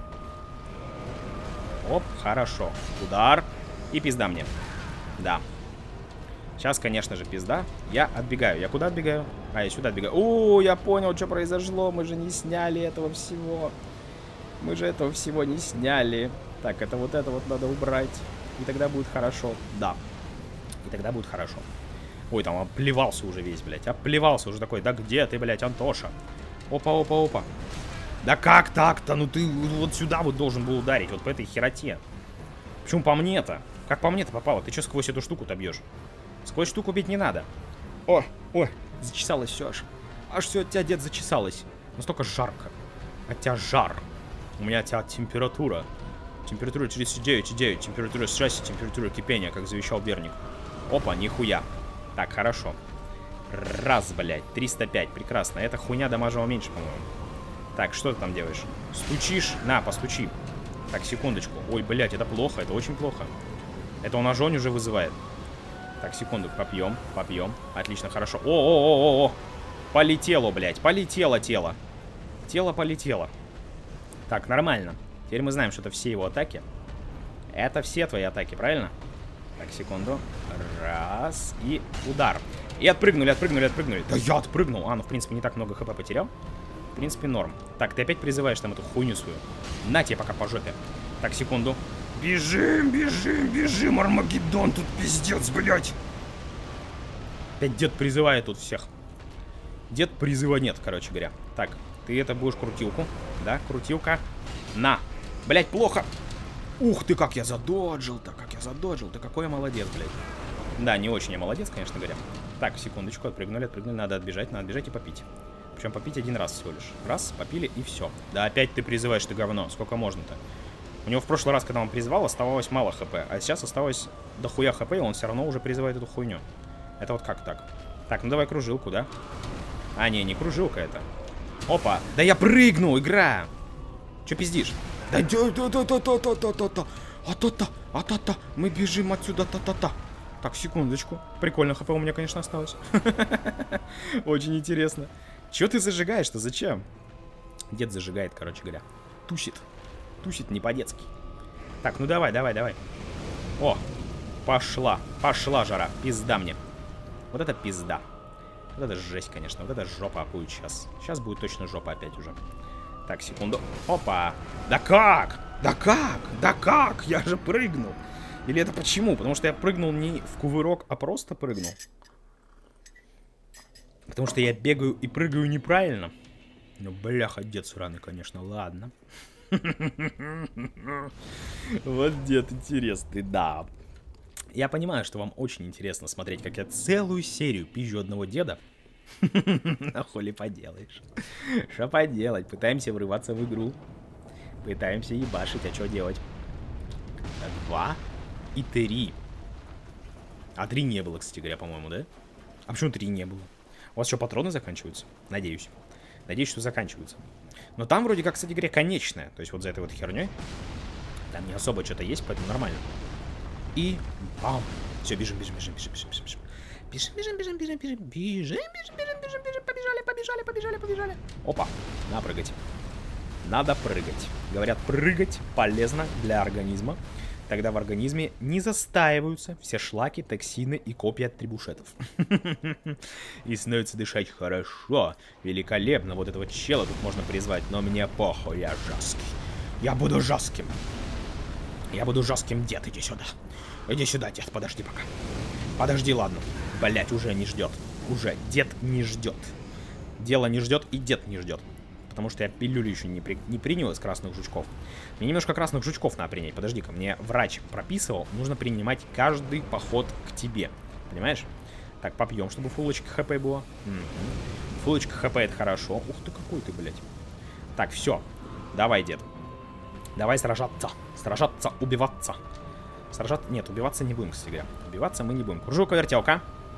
Оп, хорошо. Удар. И пизда мне. Да. Сейчас, конечно же, пизда. Я отбегаю. Я куда отбегаю? А, я сюда отбегаю. О, я понял, что произошло. Мы же не сняли этого всего. Мы же этого всего не сняли. Так, это вот надо убрать. И тогда будет хорошо. Да. И тогда будет хорошо. Ой, там оплевался уже весь, блядь. Оплевался уже такой. Да где ты, блядь, Антоша? Опа, опа, опа. Да как так-то? Ну ты вот сюда вот должен был ударить. Вот по этой хероте. Почему по мне-то? Как по мне-то попало? Ты что сквозь эту штуку-то бьешь? Сквозь штуку бить не надо. О, ой, зачесалось все аж. Аж все от тебя, дед, зачесалось. Настолько жарко. От тебя жар. У меня от тебя температура. Температура 39,9. Температура стресса, температура кипения, как завещал Берник. Опа, нихуя. Так, хорошо. Раз, блядь, 305. Прекрасно. Эта хуйня дамажила меньше, по-моему. Так, что ты там делаешь? Стучишь? На, постучи. Так, секундочку. Ой, блядь, это плохо, это очень плохо. Это он ожонь уже вызывает. Так, секунду, попьем, попьем. Отлично, хорошо. О-о-о-о-о! Полетело, блядь, полетело тело. Тело полетело. Так, нормально. Теперь мы знаем, что это все его атаки. Это все твои атаки, правильно? Так, секунду. Раз. И удар. И отпрыгнули, отпрыгнули, отпрыгнули. Да я отпрыгнул. А, ну, в принципе, не так много хп потерял. В принципе, норм. Так, ты опять призываешь там эту хуйню свою. На тебе пока по жопе. Так, секунду. Бежим, бежим, бежим, Армагеддон. Тут пиздец, блядь. Опять дед призывает тут всех. Дед призыва нет, короче говоря. Так, ты это будешь крутилку. Да, крутилка. На. Блядь, плохо. Ух ты, как я задоджил-то, как я задоджил. Ты какой я молодец, блядь. Да, не очень я молодец, конечно говоря. Так, секундочку, отпрыгнули, отпрыгнули. Надо отбежать и попить. Причем попить один раз всего лишь. Раз, попили и все. Да опять ты призываешь, ты говно. Сколько можно-то? У него в прошлый раз, когда он призывал, оставалось мало хп. А сейчас осталось дохуя хп, и он все равно уже призывает эту хуйню. Это вот как так? Так, ну давай кружилку, да? А, не кружилка это. Опа. Да я прыгнул, игра. Че пиздишь? Да а-та-та. Мы бежим отсюда, та-та-та. Так, секундочку. Прикольно, хп у меня, конечно, осталось. Очень интересно. Че ты зажигаешь-то? Зачем? Дед зажигает, короче говоря. Тусит. Тусит не по-детски. Так, ну давай. О, пошла жара. Пизда мне. Вот это пизда. Вот это жесть, конечно. Вот это жопа будет сейчас. Сейчас будет точно жопа опять уже. Так, секунду. Опа. Да как? Да как? Да как? Я же прыгнул. Или это почему? Потому что я прыгнул не в кувырок, а просто прыгнул. Потому что я бегаю и прыгаю неправильно. Ну, бляха, дед сраный, конечно. Ладно. Вот дед интересный, да. Я понимаю, что вам очень интересно смотреть, как я целую серию пизжу одного деда. А хули поделаешь. Что поделать? Пытаемся врываться в игру. Пытаемся ебашить, а что делать? 2 и 3. А 3 не было, кстати говоря, по-моему, да? А почему 3 не было? У вас что, патроны заканчиваются? Надеюсь. Надеюсь, что заканчиваются. Но там вроде как, кстати говоря, конечная. То есть вот за этой вот херней. Там не особо что-то есть, поэтому нормально. И бам. Все, бежим. Бежим. Побежали. Опа, надо прыгать. Надо прыгать. Говорят, прыгать полезно для организма. Тогда в организме не застаиваются все шлаки, токсины и копья от трибушетов. И становится дышать хорошо, великолепно. Вот этого чела тут можно призвать, но мне похуй, я жесткий. Я буду жестким. Я буду жестким, дед, иди сюда. Иди сюда, дед, подожди пока. Подожди, ладно. Блять, уже не ждет. Уже дед не ждет. Дело не ждет и дед не ждет. Потому что я пилюлю еще не принял из красных жучков. Мне немножко красных жучков надо принять. Подожди-ка, мне врач прописывал. Нужно принимать каждый поход к тебе. Понимаешь? Так, попьем, чтобы фулочка хп было. Фулочка хп это хорошо. Ух ты, какой ты, блядь. Так, все. Давай, дед. Давай сражаться. Сражаться, убиваться. Сражаться... Нет, убиваться не будем, кстати говоря. Убиваться мы не будем. Кружок-вертелка.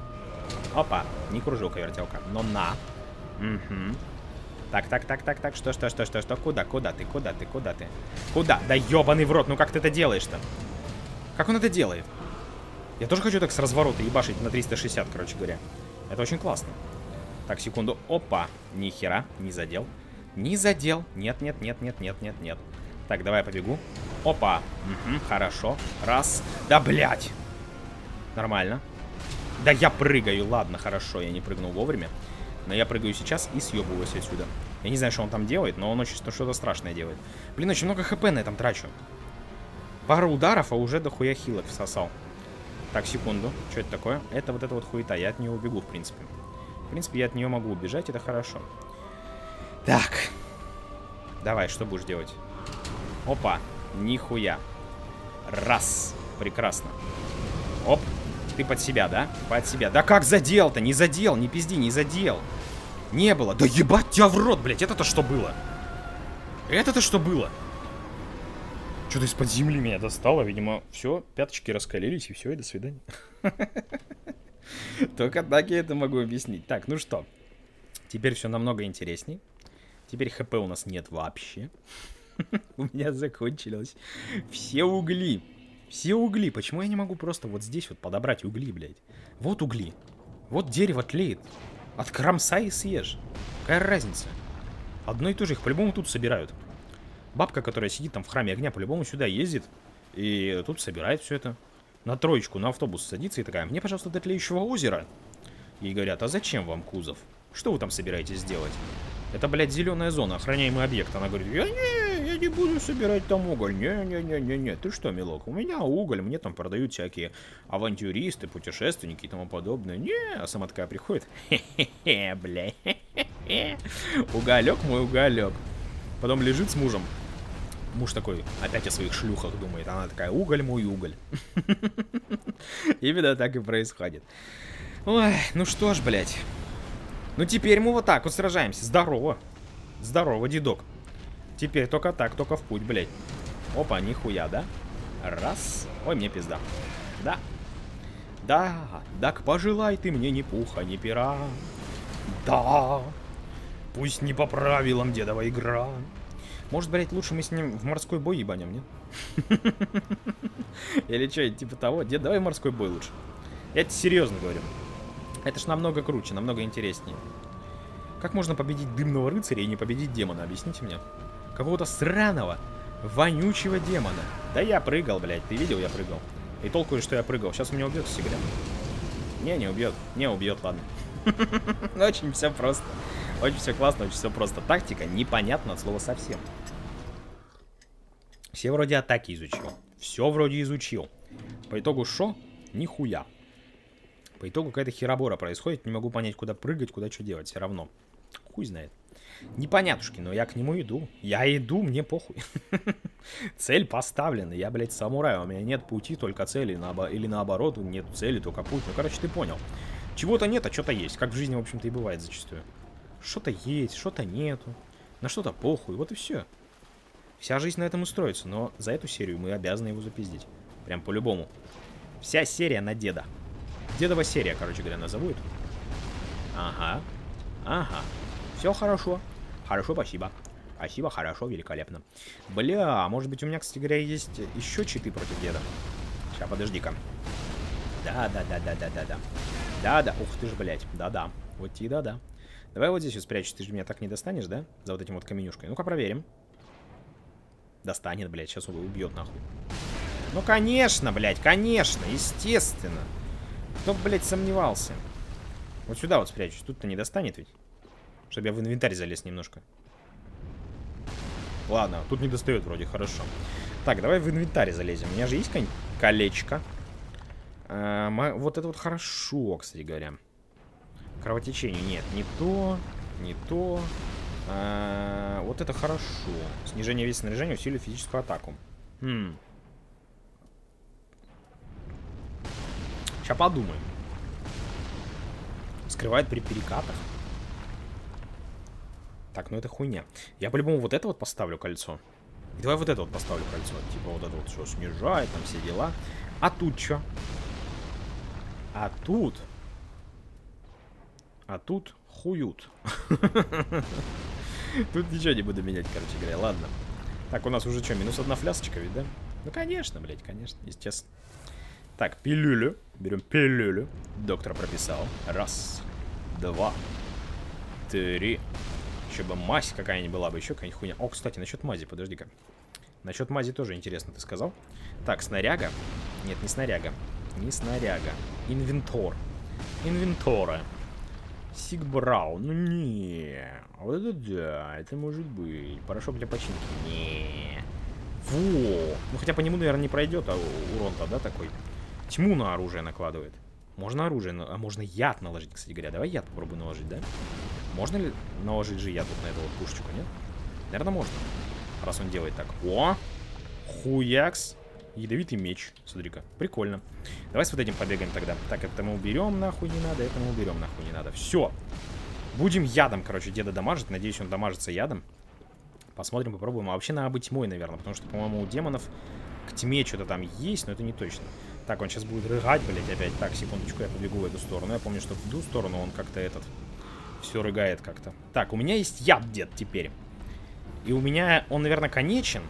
Опа, не кружок, а вертелка. Но на. Угу. Так. Что? Куда ты? Куда? Да ёбаный в рот, ну как ты это делаешь-то? Как он это делает? Я тоже хочу так с разворота ебашить на 360, короче говоря. Это очень классно. Так, секунду. Опа. Ни хера, не задел. Не задел. Нет. Так, давай я побегу. Опа. Угу, хорошо. Раз. Да, блядь. Нормально. Да я прыгаю. Ладно, хорошо. Я не прыгнул вовремя. Но я прыгаю сейчас и съебываюсь отсюда. Я не знаю, что он там делает, но он очень что-то страшное делает. Блин, очень много хп на этом трачу. Пару ударов, а уже дохуя хилок всосал. Так, секунду. Что это такое? Это вот хуета. Я от нее убегу, в принципе. В принципе, я от нее могу убежать, это хорошо. Так. Давай, что будешь делать? Опа. Нихуя. Раз. Прекрасно. Оп. Ты под себя, да? Под себя. Да как задел-то? Не задел, не пизди, не задел. Не было. Да ебать тебя в рот, блядь. Это-то что было? Это-то что было? Что-то из-под земли меня достало. Видимо, все, пяточки раскалились, и все, и до свидания. Только так я это могу объяснить. Так, ну что. Теперь все намного интересней. Теперь хп у нас нет вообще. У меня закончились все угли. Все угли. Почему я не могу просто вот здесь вот подобрать угли, блядь? Вот угли. Вот дерево тлеет. Откромсай и съешь. Какая разница? Одно и то же. Их по-любому тут собирают. Бабка, которая сидит там в храме огня, по-любому сюда ездит. И тут собирает все это. На троечку, на автобус садится и такая: мне, пожалуйста, до тлеющего озера. Ей говорят: а зачем вам кузов? Что вы там собираетесь делать? Это, блядь, зеленая зона, охраняемый объект. Она говорит: я не буду собирать там уголь. Не. Ты что, милок? У меня уголь, мне там продают всякие авантюристы, путешественники и тому подобное. Не, а сама такая приходит. Хе-хе-хе, блядь. Уголек мой уголек. Потом лежит с мужем. Муж такой опять о своих шлюхах думает. Она такая: уголь мой уголь. Именно так и происходит. Ой, ну что ж, блядь. Ну теперь мы вот так вот сражаемся. Здорово. Здорово, дедок. Теперь только так, только в путь, блядь. Опа, нихуя, да? Раз. Ой, мне пизда. Да. Да. Так пожелай ты мне ни пуха, ни пера. Да. Пусть не по правилам дедова игра. Может, блядь, лучше мы с ним в морской бой ебанем, нет? Или что, типа того? Дед, давай в морской бой лучше. Я тебе серьезно говорю. Это ж намного круче, намного интереснее. Как можно победить дымного рыцаря и не победить демона? Объясните мне. Какого-то сраного, вонючего демона. Да я прыгал, блядь. Ты видел, я прыгал. И толку, что я прыгал. Сейчас меня убьет всегда. Не убьет. Не убьет, ладно. Очень все просто. Очень все классно, очень все просто. Тактика непонятна от слова совсем. Все вроде атаки изучил. Все вроде изучил. По итогу шо? Нихуя. По итогу какая-то херобора происходит. Не могу понять, куда прыгать, куда что делать. Все равно. Хуй знает. Непонятушки, но я к нему иду. Я иду, мне похуй. Цель поставлена. Я, блядь, самурай. У меня нет пути, только цели. Или наоборот, нет цели, только путь. Ну, короче, ты понял. Чего-то нет, а что-то есть. Как в жизни, в общем-то, и бывает зачастую. Что-то есть, что-то нету. На что-то похуй. Вот и все. Вся жизнь на этом и строится. Но за эту серию мы обязаны его запиздить. Прям по-любому. Вся серия на деда. Дедова серия, короче говоря, назову это. Ага. Ага. Все хорошо. Хорошо, спасибо. Спасибо, хорошо, великолепно. Бля, может быть у меня, кстати говоря, есть еще читы против деда. Сейчас, подожди-ка. Да. Да. Ух ты ж, блядь. Да. Вот и да. Давай вот здесь вот спрячусь. Ты же меня так не достанешь, да? За вот этим вот каменюшкой. Ну-ка, проверим. Достанет, блядь. Сейчас он убьет, нахуй. Ну, конечно, блядь. Конечно. Естественно. Кто, блядь, сомневался? Вот сюда вот спрячусь. Тут-то не достанет ведь. Чтобы я в инвентарь залез немножко. Ладно, тут не достает вроде, хорошо. Так, давай в инвентарь залезем. У меня же есть колечко. Вот это вот хорошо, кстати говоря. Кровотечение нет. Не то. Вот это хорошо. Снижение веса снаряжения усиливает физическую атаку. Сейчас подумаем. Скрывает при перекатах. Так, ну это хуйня. Я по-любому вот это вот поставлю кольцо. И давай вот это вот поставлю кольцо. Типа вот это вот что снижает, там все дела. А тут что? А тут... А тут хуют. Тут ничего не буду менять, короче говоря. Ладно. Так, у нас уже что, минус одна флясочка ведь, да? Ну, конечно, блядь, конечно, естественно. Так, пилюлю. Берем пилюлю. Доктор прописал. Раз, два, три. Еще бы мазь какая-нибудь была бы, еще какая-нибудь хуйня. О, кстати, насчет мази, подожди-ка. Насчет мази тоже интересно, ты сказал. Так, снаряга. Нет, не снаряга. Не снаряга. Инвентор. Инвентора. Сигбрау. Ну не. Вот это да, это может быть. Порошок для починки. Не. Во. Ну хотя по нему, наверное, не пройдет, а урон-то, да, такой. Тьму на оружие накладывает. Можно оружие, а можно яд наложить, кстати говоря. Давай яд попробуй наложить, да? Можно ли наложить же яд вот на эту вот пушечку, нет? Наверное, можно. Раз он делает так. О! Хуякс. Ядовитый меч. Смотри-ка. Прикольно. Давай с вот этим побегаем тогда. Так, это мы уберем, нахуй не надо. Это мы уберем, нахуй не надо. Все. Будем ядом, короче, деда дамажить. Надеюсь, он дамажится ядом. Посмотрим, попробуем. А вообще надо быть тьмой, наверное. Потому что, по-моему, у демонов к тьме что-то там есть, но это не точно. Так, он сейчас будет рыгать, блядь, опять. Так, секундочку, я побегу в эту сторону. Я помню, что в ту сторону он как-то этот... Все рыгает как-то. Так, у меня есть яд, дед, теперь. И у меня он, наверное, конечен.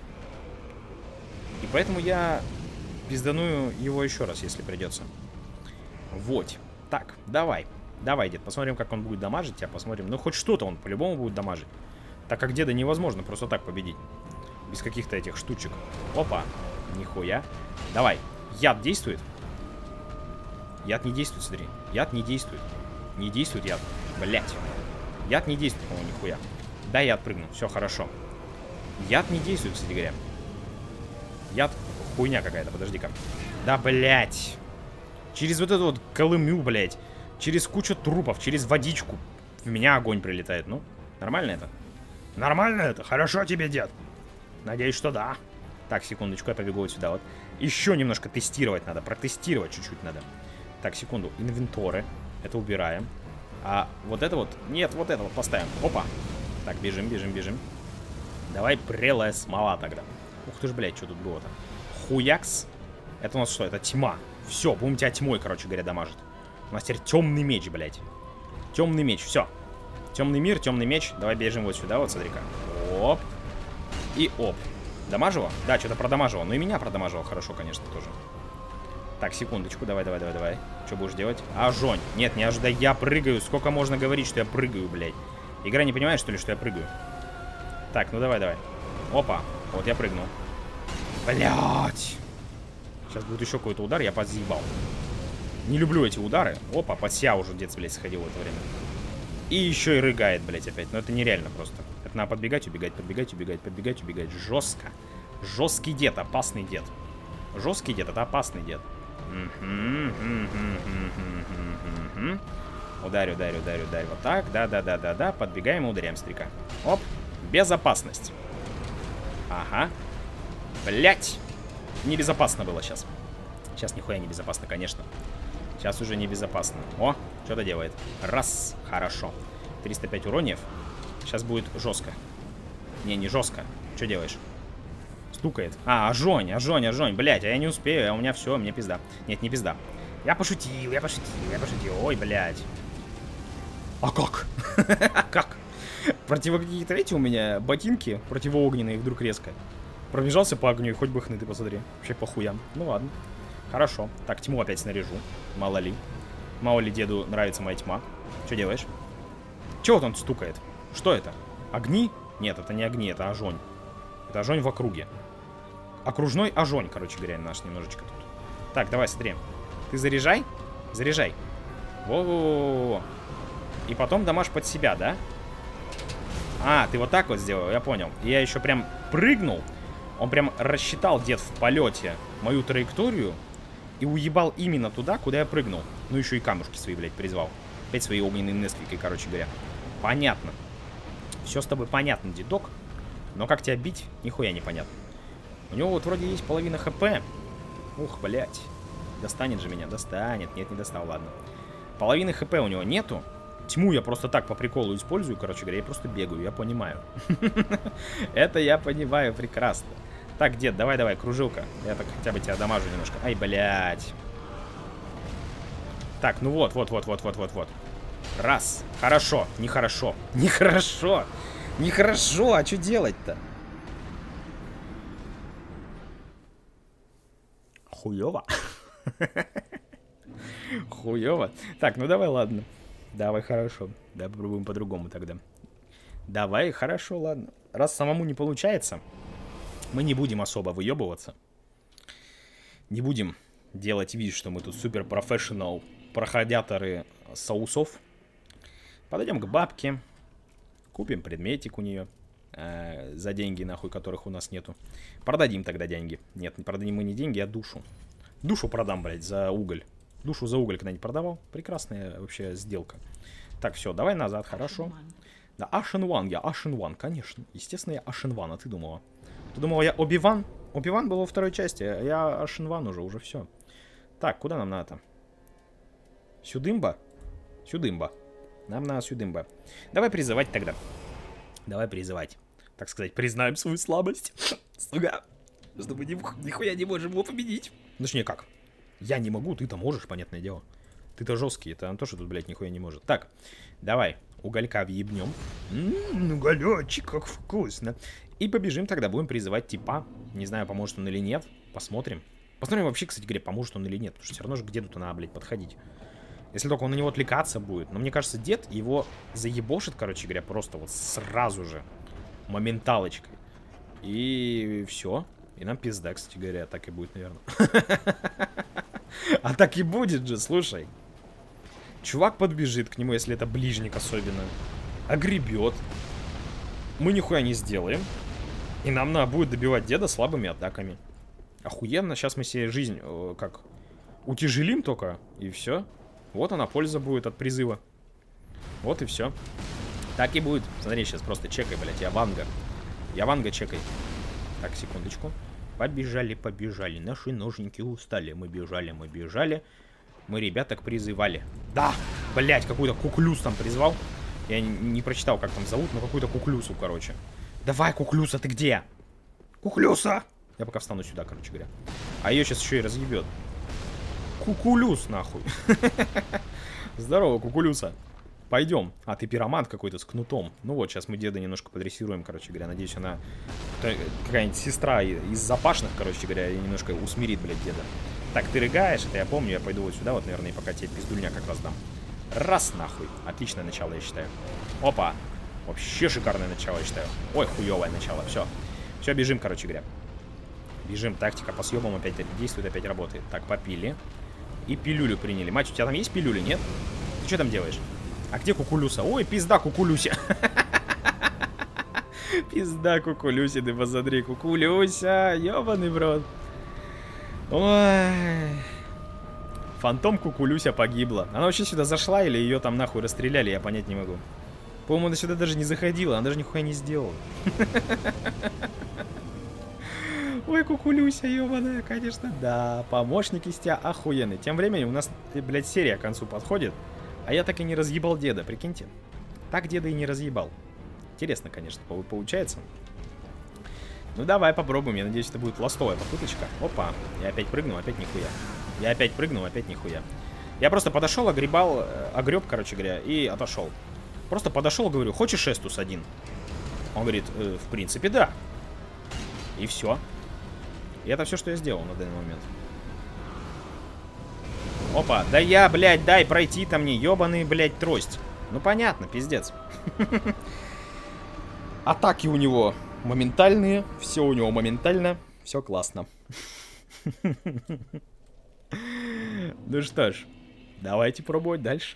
И поэтому я пизданую его еще раз, если придется. Вот. Так, давай. Давай, дед, посмотрим, как он будет дамажить. А посмотрим. Ну, хоть что-то он по-любому будет дамажить. Так как деда невозможно просто так победить. Без каких-то этих штучек. Опа. Нихуя. Давай. Яд действует? Яд не действует, смотри. Яд не действует. Не действует яд. Блять. Яд не действует, по-моему, нихуя. Да, я отпрыгну. Все хорошо. Яд не действует, кстати говоря. Яд хуйня какая-то, подожди-ка. Да, блять. Через вот эту вот колымю, блять. Через кучу трупов, через водичку. В меня огонь прилетает. Ну, нормально это? Нормально это? Хорошо тебе, дед. Надеюсь, что да. Так, секундочку, я побегу вот сюда вот. Еще немножко тестировать надо. Протестировать чуть-чуть надо. Так, секунду. Инвенторы. Это убираем. А вот это вот... Нет, вот это вот поставим. Опа. Так, бежим, бежим, бежим. Давай прелая смола тогда. Ух ты ж, блядь, что тут было-то? Хуякс. Это у нас что? Это тьма. Все, будем тебя тьмой, короче говоря, дамажить. У нас теперь темный меч, блядь. Темный меч, все. Темный мир, темный меч. Давай бежим вот сюда, вот смотри-ка. Оп. И оп. Дамажила? Да, что-то продамажила. Ну и меня продамажила. Хорошо, конечно, тоже. Так, секундочку, давай, давай, давай, давай. Что будешь делать? Ажонь. Нет, не ожидай, я прыгаю. Сколько можно говорить, что я прыгаю, блядь? Игра не понимает, что ли, что я прыгаю? Так, ну давай, давай. Опа, вот я прыгнул. Блядь. Сейчас будет еще какой-то удар, я подъебал. Не люблю эти удары. Опа, подся уже дед, блядь, сходил в это время. И еще и рыгает, блядь, опять. Но это нереально просто. Это надо подбегать, убегать, подбегать, убегать, подбегать, убегать. Жестко. Жесткий дед, опасный дед. Жесткий дед, это опасный дед. Ударь, ударь, ударь, ударь. Вот так. Да. Подбегаем и ударяем старика. Оп. Безопасность. Ага. Блять. Небезопасно было сейчас. Сейчас нихуя не безопасно, конечно. Сейчас уже небезопасно. О, что-то делает. Раз. Хорошо. 305 урониев. Сейчас будет жестко. Не жестко. Что делаешь? Стукает. А, ожонь. Блять, а я не успею, а у меня все, мне пизда. Нет, не пизда. Я пошутил. Ой, блять. А как? А как? Какие-то эти у меня ботинки противоогненные вдруг резко. Пробежался по огню и хоть бы хны, ты посмотри. Вообще по хуям. Ну ладно. Хорошо. Так, тьму опять снаряжу. Мало ли. Мало ли деду нравится моя тьма. Что делаешь? Чего вот он стукает? Что это? Огни? Нет, это не огни, это ожонь. Это ожонь в округе. Окружной ожонь, короче говоря, наш немножечко тут. Так, давай, смотри. Ты заряжай. Заряжай. Во-во-во-во. И потом дамаж под себя, да? А, ты вот так вот сделал, я понял. И я еще прям прыгнул. Он прям рассчитал, дед, в полете мою траекторию и уебал именно туда, куда я прыгнул. Ну, еще и камушки свои, блядь, призвал. Опять свои огненные несколько, короче говоря. Понятно. Все с тобой понятно, дедок. Но как тебя бить, нихуя не понятно. У него вот вроде есть половина хп. Ух, блядь. Достанет же меня, достанет. Нет, не достал, ладно. Половины хп у него нету. Тьму я просто так по приколу использую, короче говоря, я просто бегаю, я понимаю. Это я понимаю прекрасно. Так, дед, давай, кружилка. Я так хотя бы тебя дамажу немножко. Ай, блядь. Так, ну вот. Раз. Хорошо. Нехорошо. Нехорошо. Нехорошо. А что делать-то? Хуёво. Хуёво. Так, ну давай, ладно. Давай, хорошо. Давай попробуем по-другому тогда. Давай, хорошо, ладно. Раз самому не получается, мы не будем особо выебываться. Не будем делать вид, что мы тут супер профессионал проходяторы соусов. Подойдем к бабке. Купим предметик у нее. За деньги, нахуй, которых у нас нету. Продадим тогда деньги. Нет, не продадим мы не деньги, а душу. Душу продам, блядь, за уголь. Душу за уголь когда-нибудь продавал. Прекрасная вообще сделка. Так, все, давай назад, хорошо. Да, Ashen One, я Ashen One, конечно. Естественно, я Ashen One, а ты думала? Ты думала, я Оби-Ван? Оби-Ван был во второй части, а я Ashen One уже все. Так, куда нам надо-то? Сюдымба? Сюдымба. Нам надо сюдымба. Давай призывать тогда. Давай призывать. Так сказать, признаем свою слабость. Сука. Что мы нихуя не можем его победить. Точнее, как? Я не могу, ты-то можешь, понятное дело. Ты-то жесткий, это Антоша тут, блядь, нихуя не может. Так, давай, уголька въебнем. Уголечек, как вкусно. И побежим тогда, будем призывать типа. Не знаю, поможет он или нет. Посмотрим. Посмотрим вообще, кстати говоря, поможет он или нет. Потому что все равно же к деду-то надо, блядь, подходить. Если только он на него отвлекаться будет. Но мне кажется, дед его заебошит, короче говоря, просто вот сразу же. Моменталочкой. И все. И нам пизда, кстати говоря. Так и будет, наверное. А так и будет же, слушай. Чувак подбежит к нему, если это ближник особенно. Огребет. Мы нихуя не сделаем. И нам надо будет добивать деда слабыми атаками. Охуенно. Сейчас мы себе жизнь как утяжелим только. И все. Вот она, польза будет от призыва. Вот и все. Так и будет. Смотри, сейчас просто чекай, блядь. Я ванга. Я ванга чекай. Так, секундочку. Побежали, побежали. Наши ножники устали. Мы бежали, мы бежали. Мы ребяток призывали. Да! Блядь, какой-то куклюс там призвал. Я не прочитал, как там зовут, но какую-то куклюсу, короче. Давай, куклюса, ты где? Куклюса! Я пока встану сюда, короче говоря. А ее сейчас еще и разъебет. Кукулюс, нахуй. Здорово, кукулюса. Пойдем. А, ты пиромант какой-то с кнутом. Ну вот, сейчас мы деда немножко подрессируем, короче говоря. Надеюсь, она какая-нибудь сестра из запашных, короче говоря, и немножко усмирит, блядь, деда. Так, ты рыгаешь, это я помню. Я пойду вот сюда, вот, наверное, и пока тебе пиздульня как раз дам. Раз, нахуй. Отличное начало, я считаю. Опа. Вообще шикарное начало, я считаю. Ой, хуевое начало. Все. Все, бежим, короче говоря. Бежим. Тактика по съебам опять действует, опять работает. Так, попили. И пилюлю приняли. Мать, у тебя там есть пилюли, нет? Ты что там делаешь? А где кукулюса? Ой, пизда кукулюся. Пизда кукулюся, ты посмотри. Кукулюся, ёбаный в рот. Ой. Фантом кукулюся погибла. Она вообще сюда зашла или ее там нахуй расстреляли, я понять не могу. По-моему, она сюда даже не заходила, она даже нихуя не сделала. Ой, кукулюся, ёбаная, конечно. Да, помощник из тебя охуенный. Тем временем у нас, блядь, серия к концу подходит. А я так и не разъебал деда, прикиньте. Так деда и не разъебал. Интересно, конечно, получается. Ну, давай попробуем. Я надеюсь, это будет ластовая попыточка. Опа, я опять прыгнул, опять нихуя. Я опять прыгнул, опять нихуя. Я просто подошел, огребал, огреб, короче говоря, и отошел. Просто подошел, говорю, хочешь эстус один? Он говорит, в принципе, да. И все. И это все, что я сделал на данный момент. Опа, да я, блядь, дай пройти-то мне, ебаный, блядь, трость. Ну, понятно, пиздец. Атаки у него моментальные, все у него моментально, все классно. Ну что ж, давайте пробовать дальше.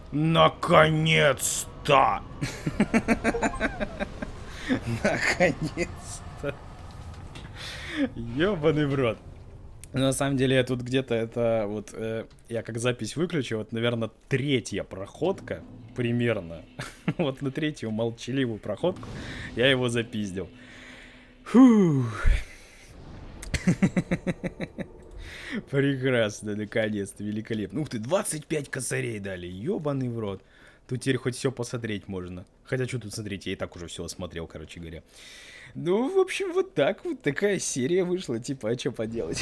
Наконец-то! Наконец-то! Ёбаный в рот. На самом деле, я тут где-то это вот... я как запись выключу, вот, наверное, третья проходка примерно. Вот на третью молчаливую проходку я его запиздил. Фух. Прекрасно, наконец-то, великолепно. Ух ты, 25 косарей дали, ёбаный в рот. Тут теперь хоть все посмотреть можно. Хотя, что тут смотреть, я и так уже все осмотрел, короче говоря. Ну, в общем, вот так вот такая серия вышла, типа, а что поделать?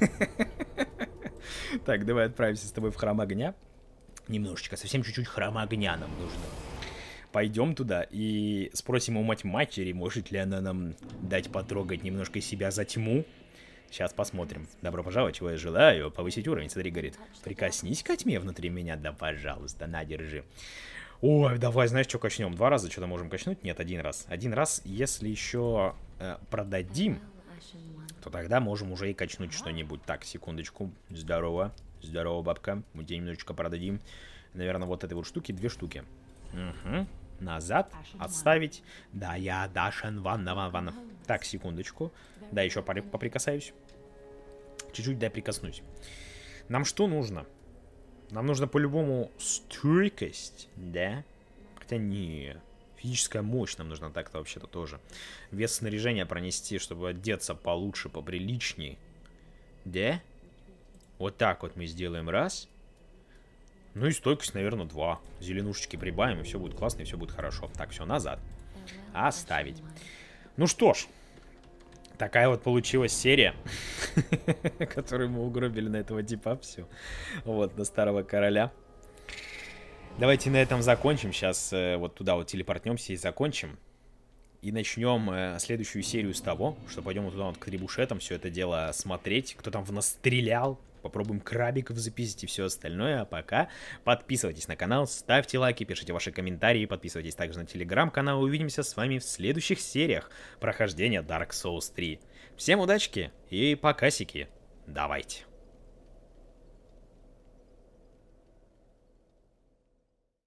Так, давай отправимся с тобой в храм огня. Немножечко, совсем чуть-чуть храма огня нам нужно. Пойдем туда и спросим у мать-матери, может ли она нам дать потрогать немножко себя за тьму. Сейчас посмотрим. Добро пожаловать, чего я желаю. Повысить уровень. Смотри, говорит. Прикоснись ко тьме внутри меня. Да, пожалуйста, на, держи. Ой, давай, знаешь, что качнем? 2 раза что-то можем качнуть? Нет, 1 раз. 1 раз, если еще продадим, то тогда можем уже и качнуть что-нибудь. Так, секундочку. Здорово. Здорово, бабка. Мы тебе немножечко продадим. Наверное, вот этой вот штуки 2 штуки. Угу. Назад. Отставить. Да, я Дашан Ванна. Так, секундочку. Да, еще поприкасаюсь. Чуть-чуть дай прикоснусь. Нам что нужно? Нам нужно по-любому стойкость, да? Хотя не. Физическая мощь нам нужна так-то вообще-то тоже. Вес снаряжения пронести, чтобы одеться получше, поприличней. Да? Вот так вот мы сделаем раз. Ну и стойкость, наверное, 2. Зеленушечки прибавим, и все будет классно, и все будет хорошо. Так, все, назад. Оставить. Ну что ж. Такая вот получилась серия, которую мы угробили на этого типа, все. Вот, на старого короля. Давайте на этом закончим. Сейчас вот туда вот телепортнемся и закончим. И начнем следующую серию с того, что пойдем вот туда вот к трибушетам все это дело смотреть. Кто там в нас стрелял. Попробуем крабиков записать и все остальное. А пока подписывайтесь на канал, ставьте лайки, пишите ваши комментарии, подписывайтесь также на телеграм-канал. Увидимся с вами в следующих сериях прохождения Dark Souls 3. Всем удачки и покасики. Давайте.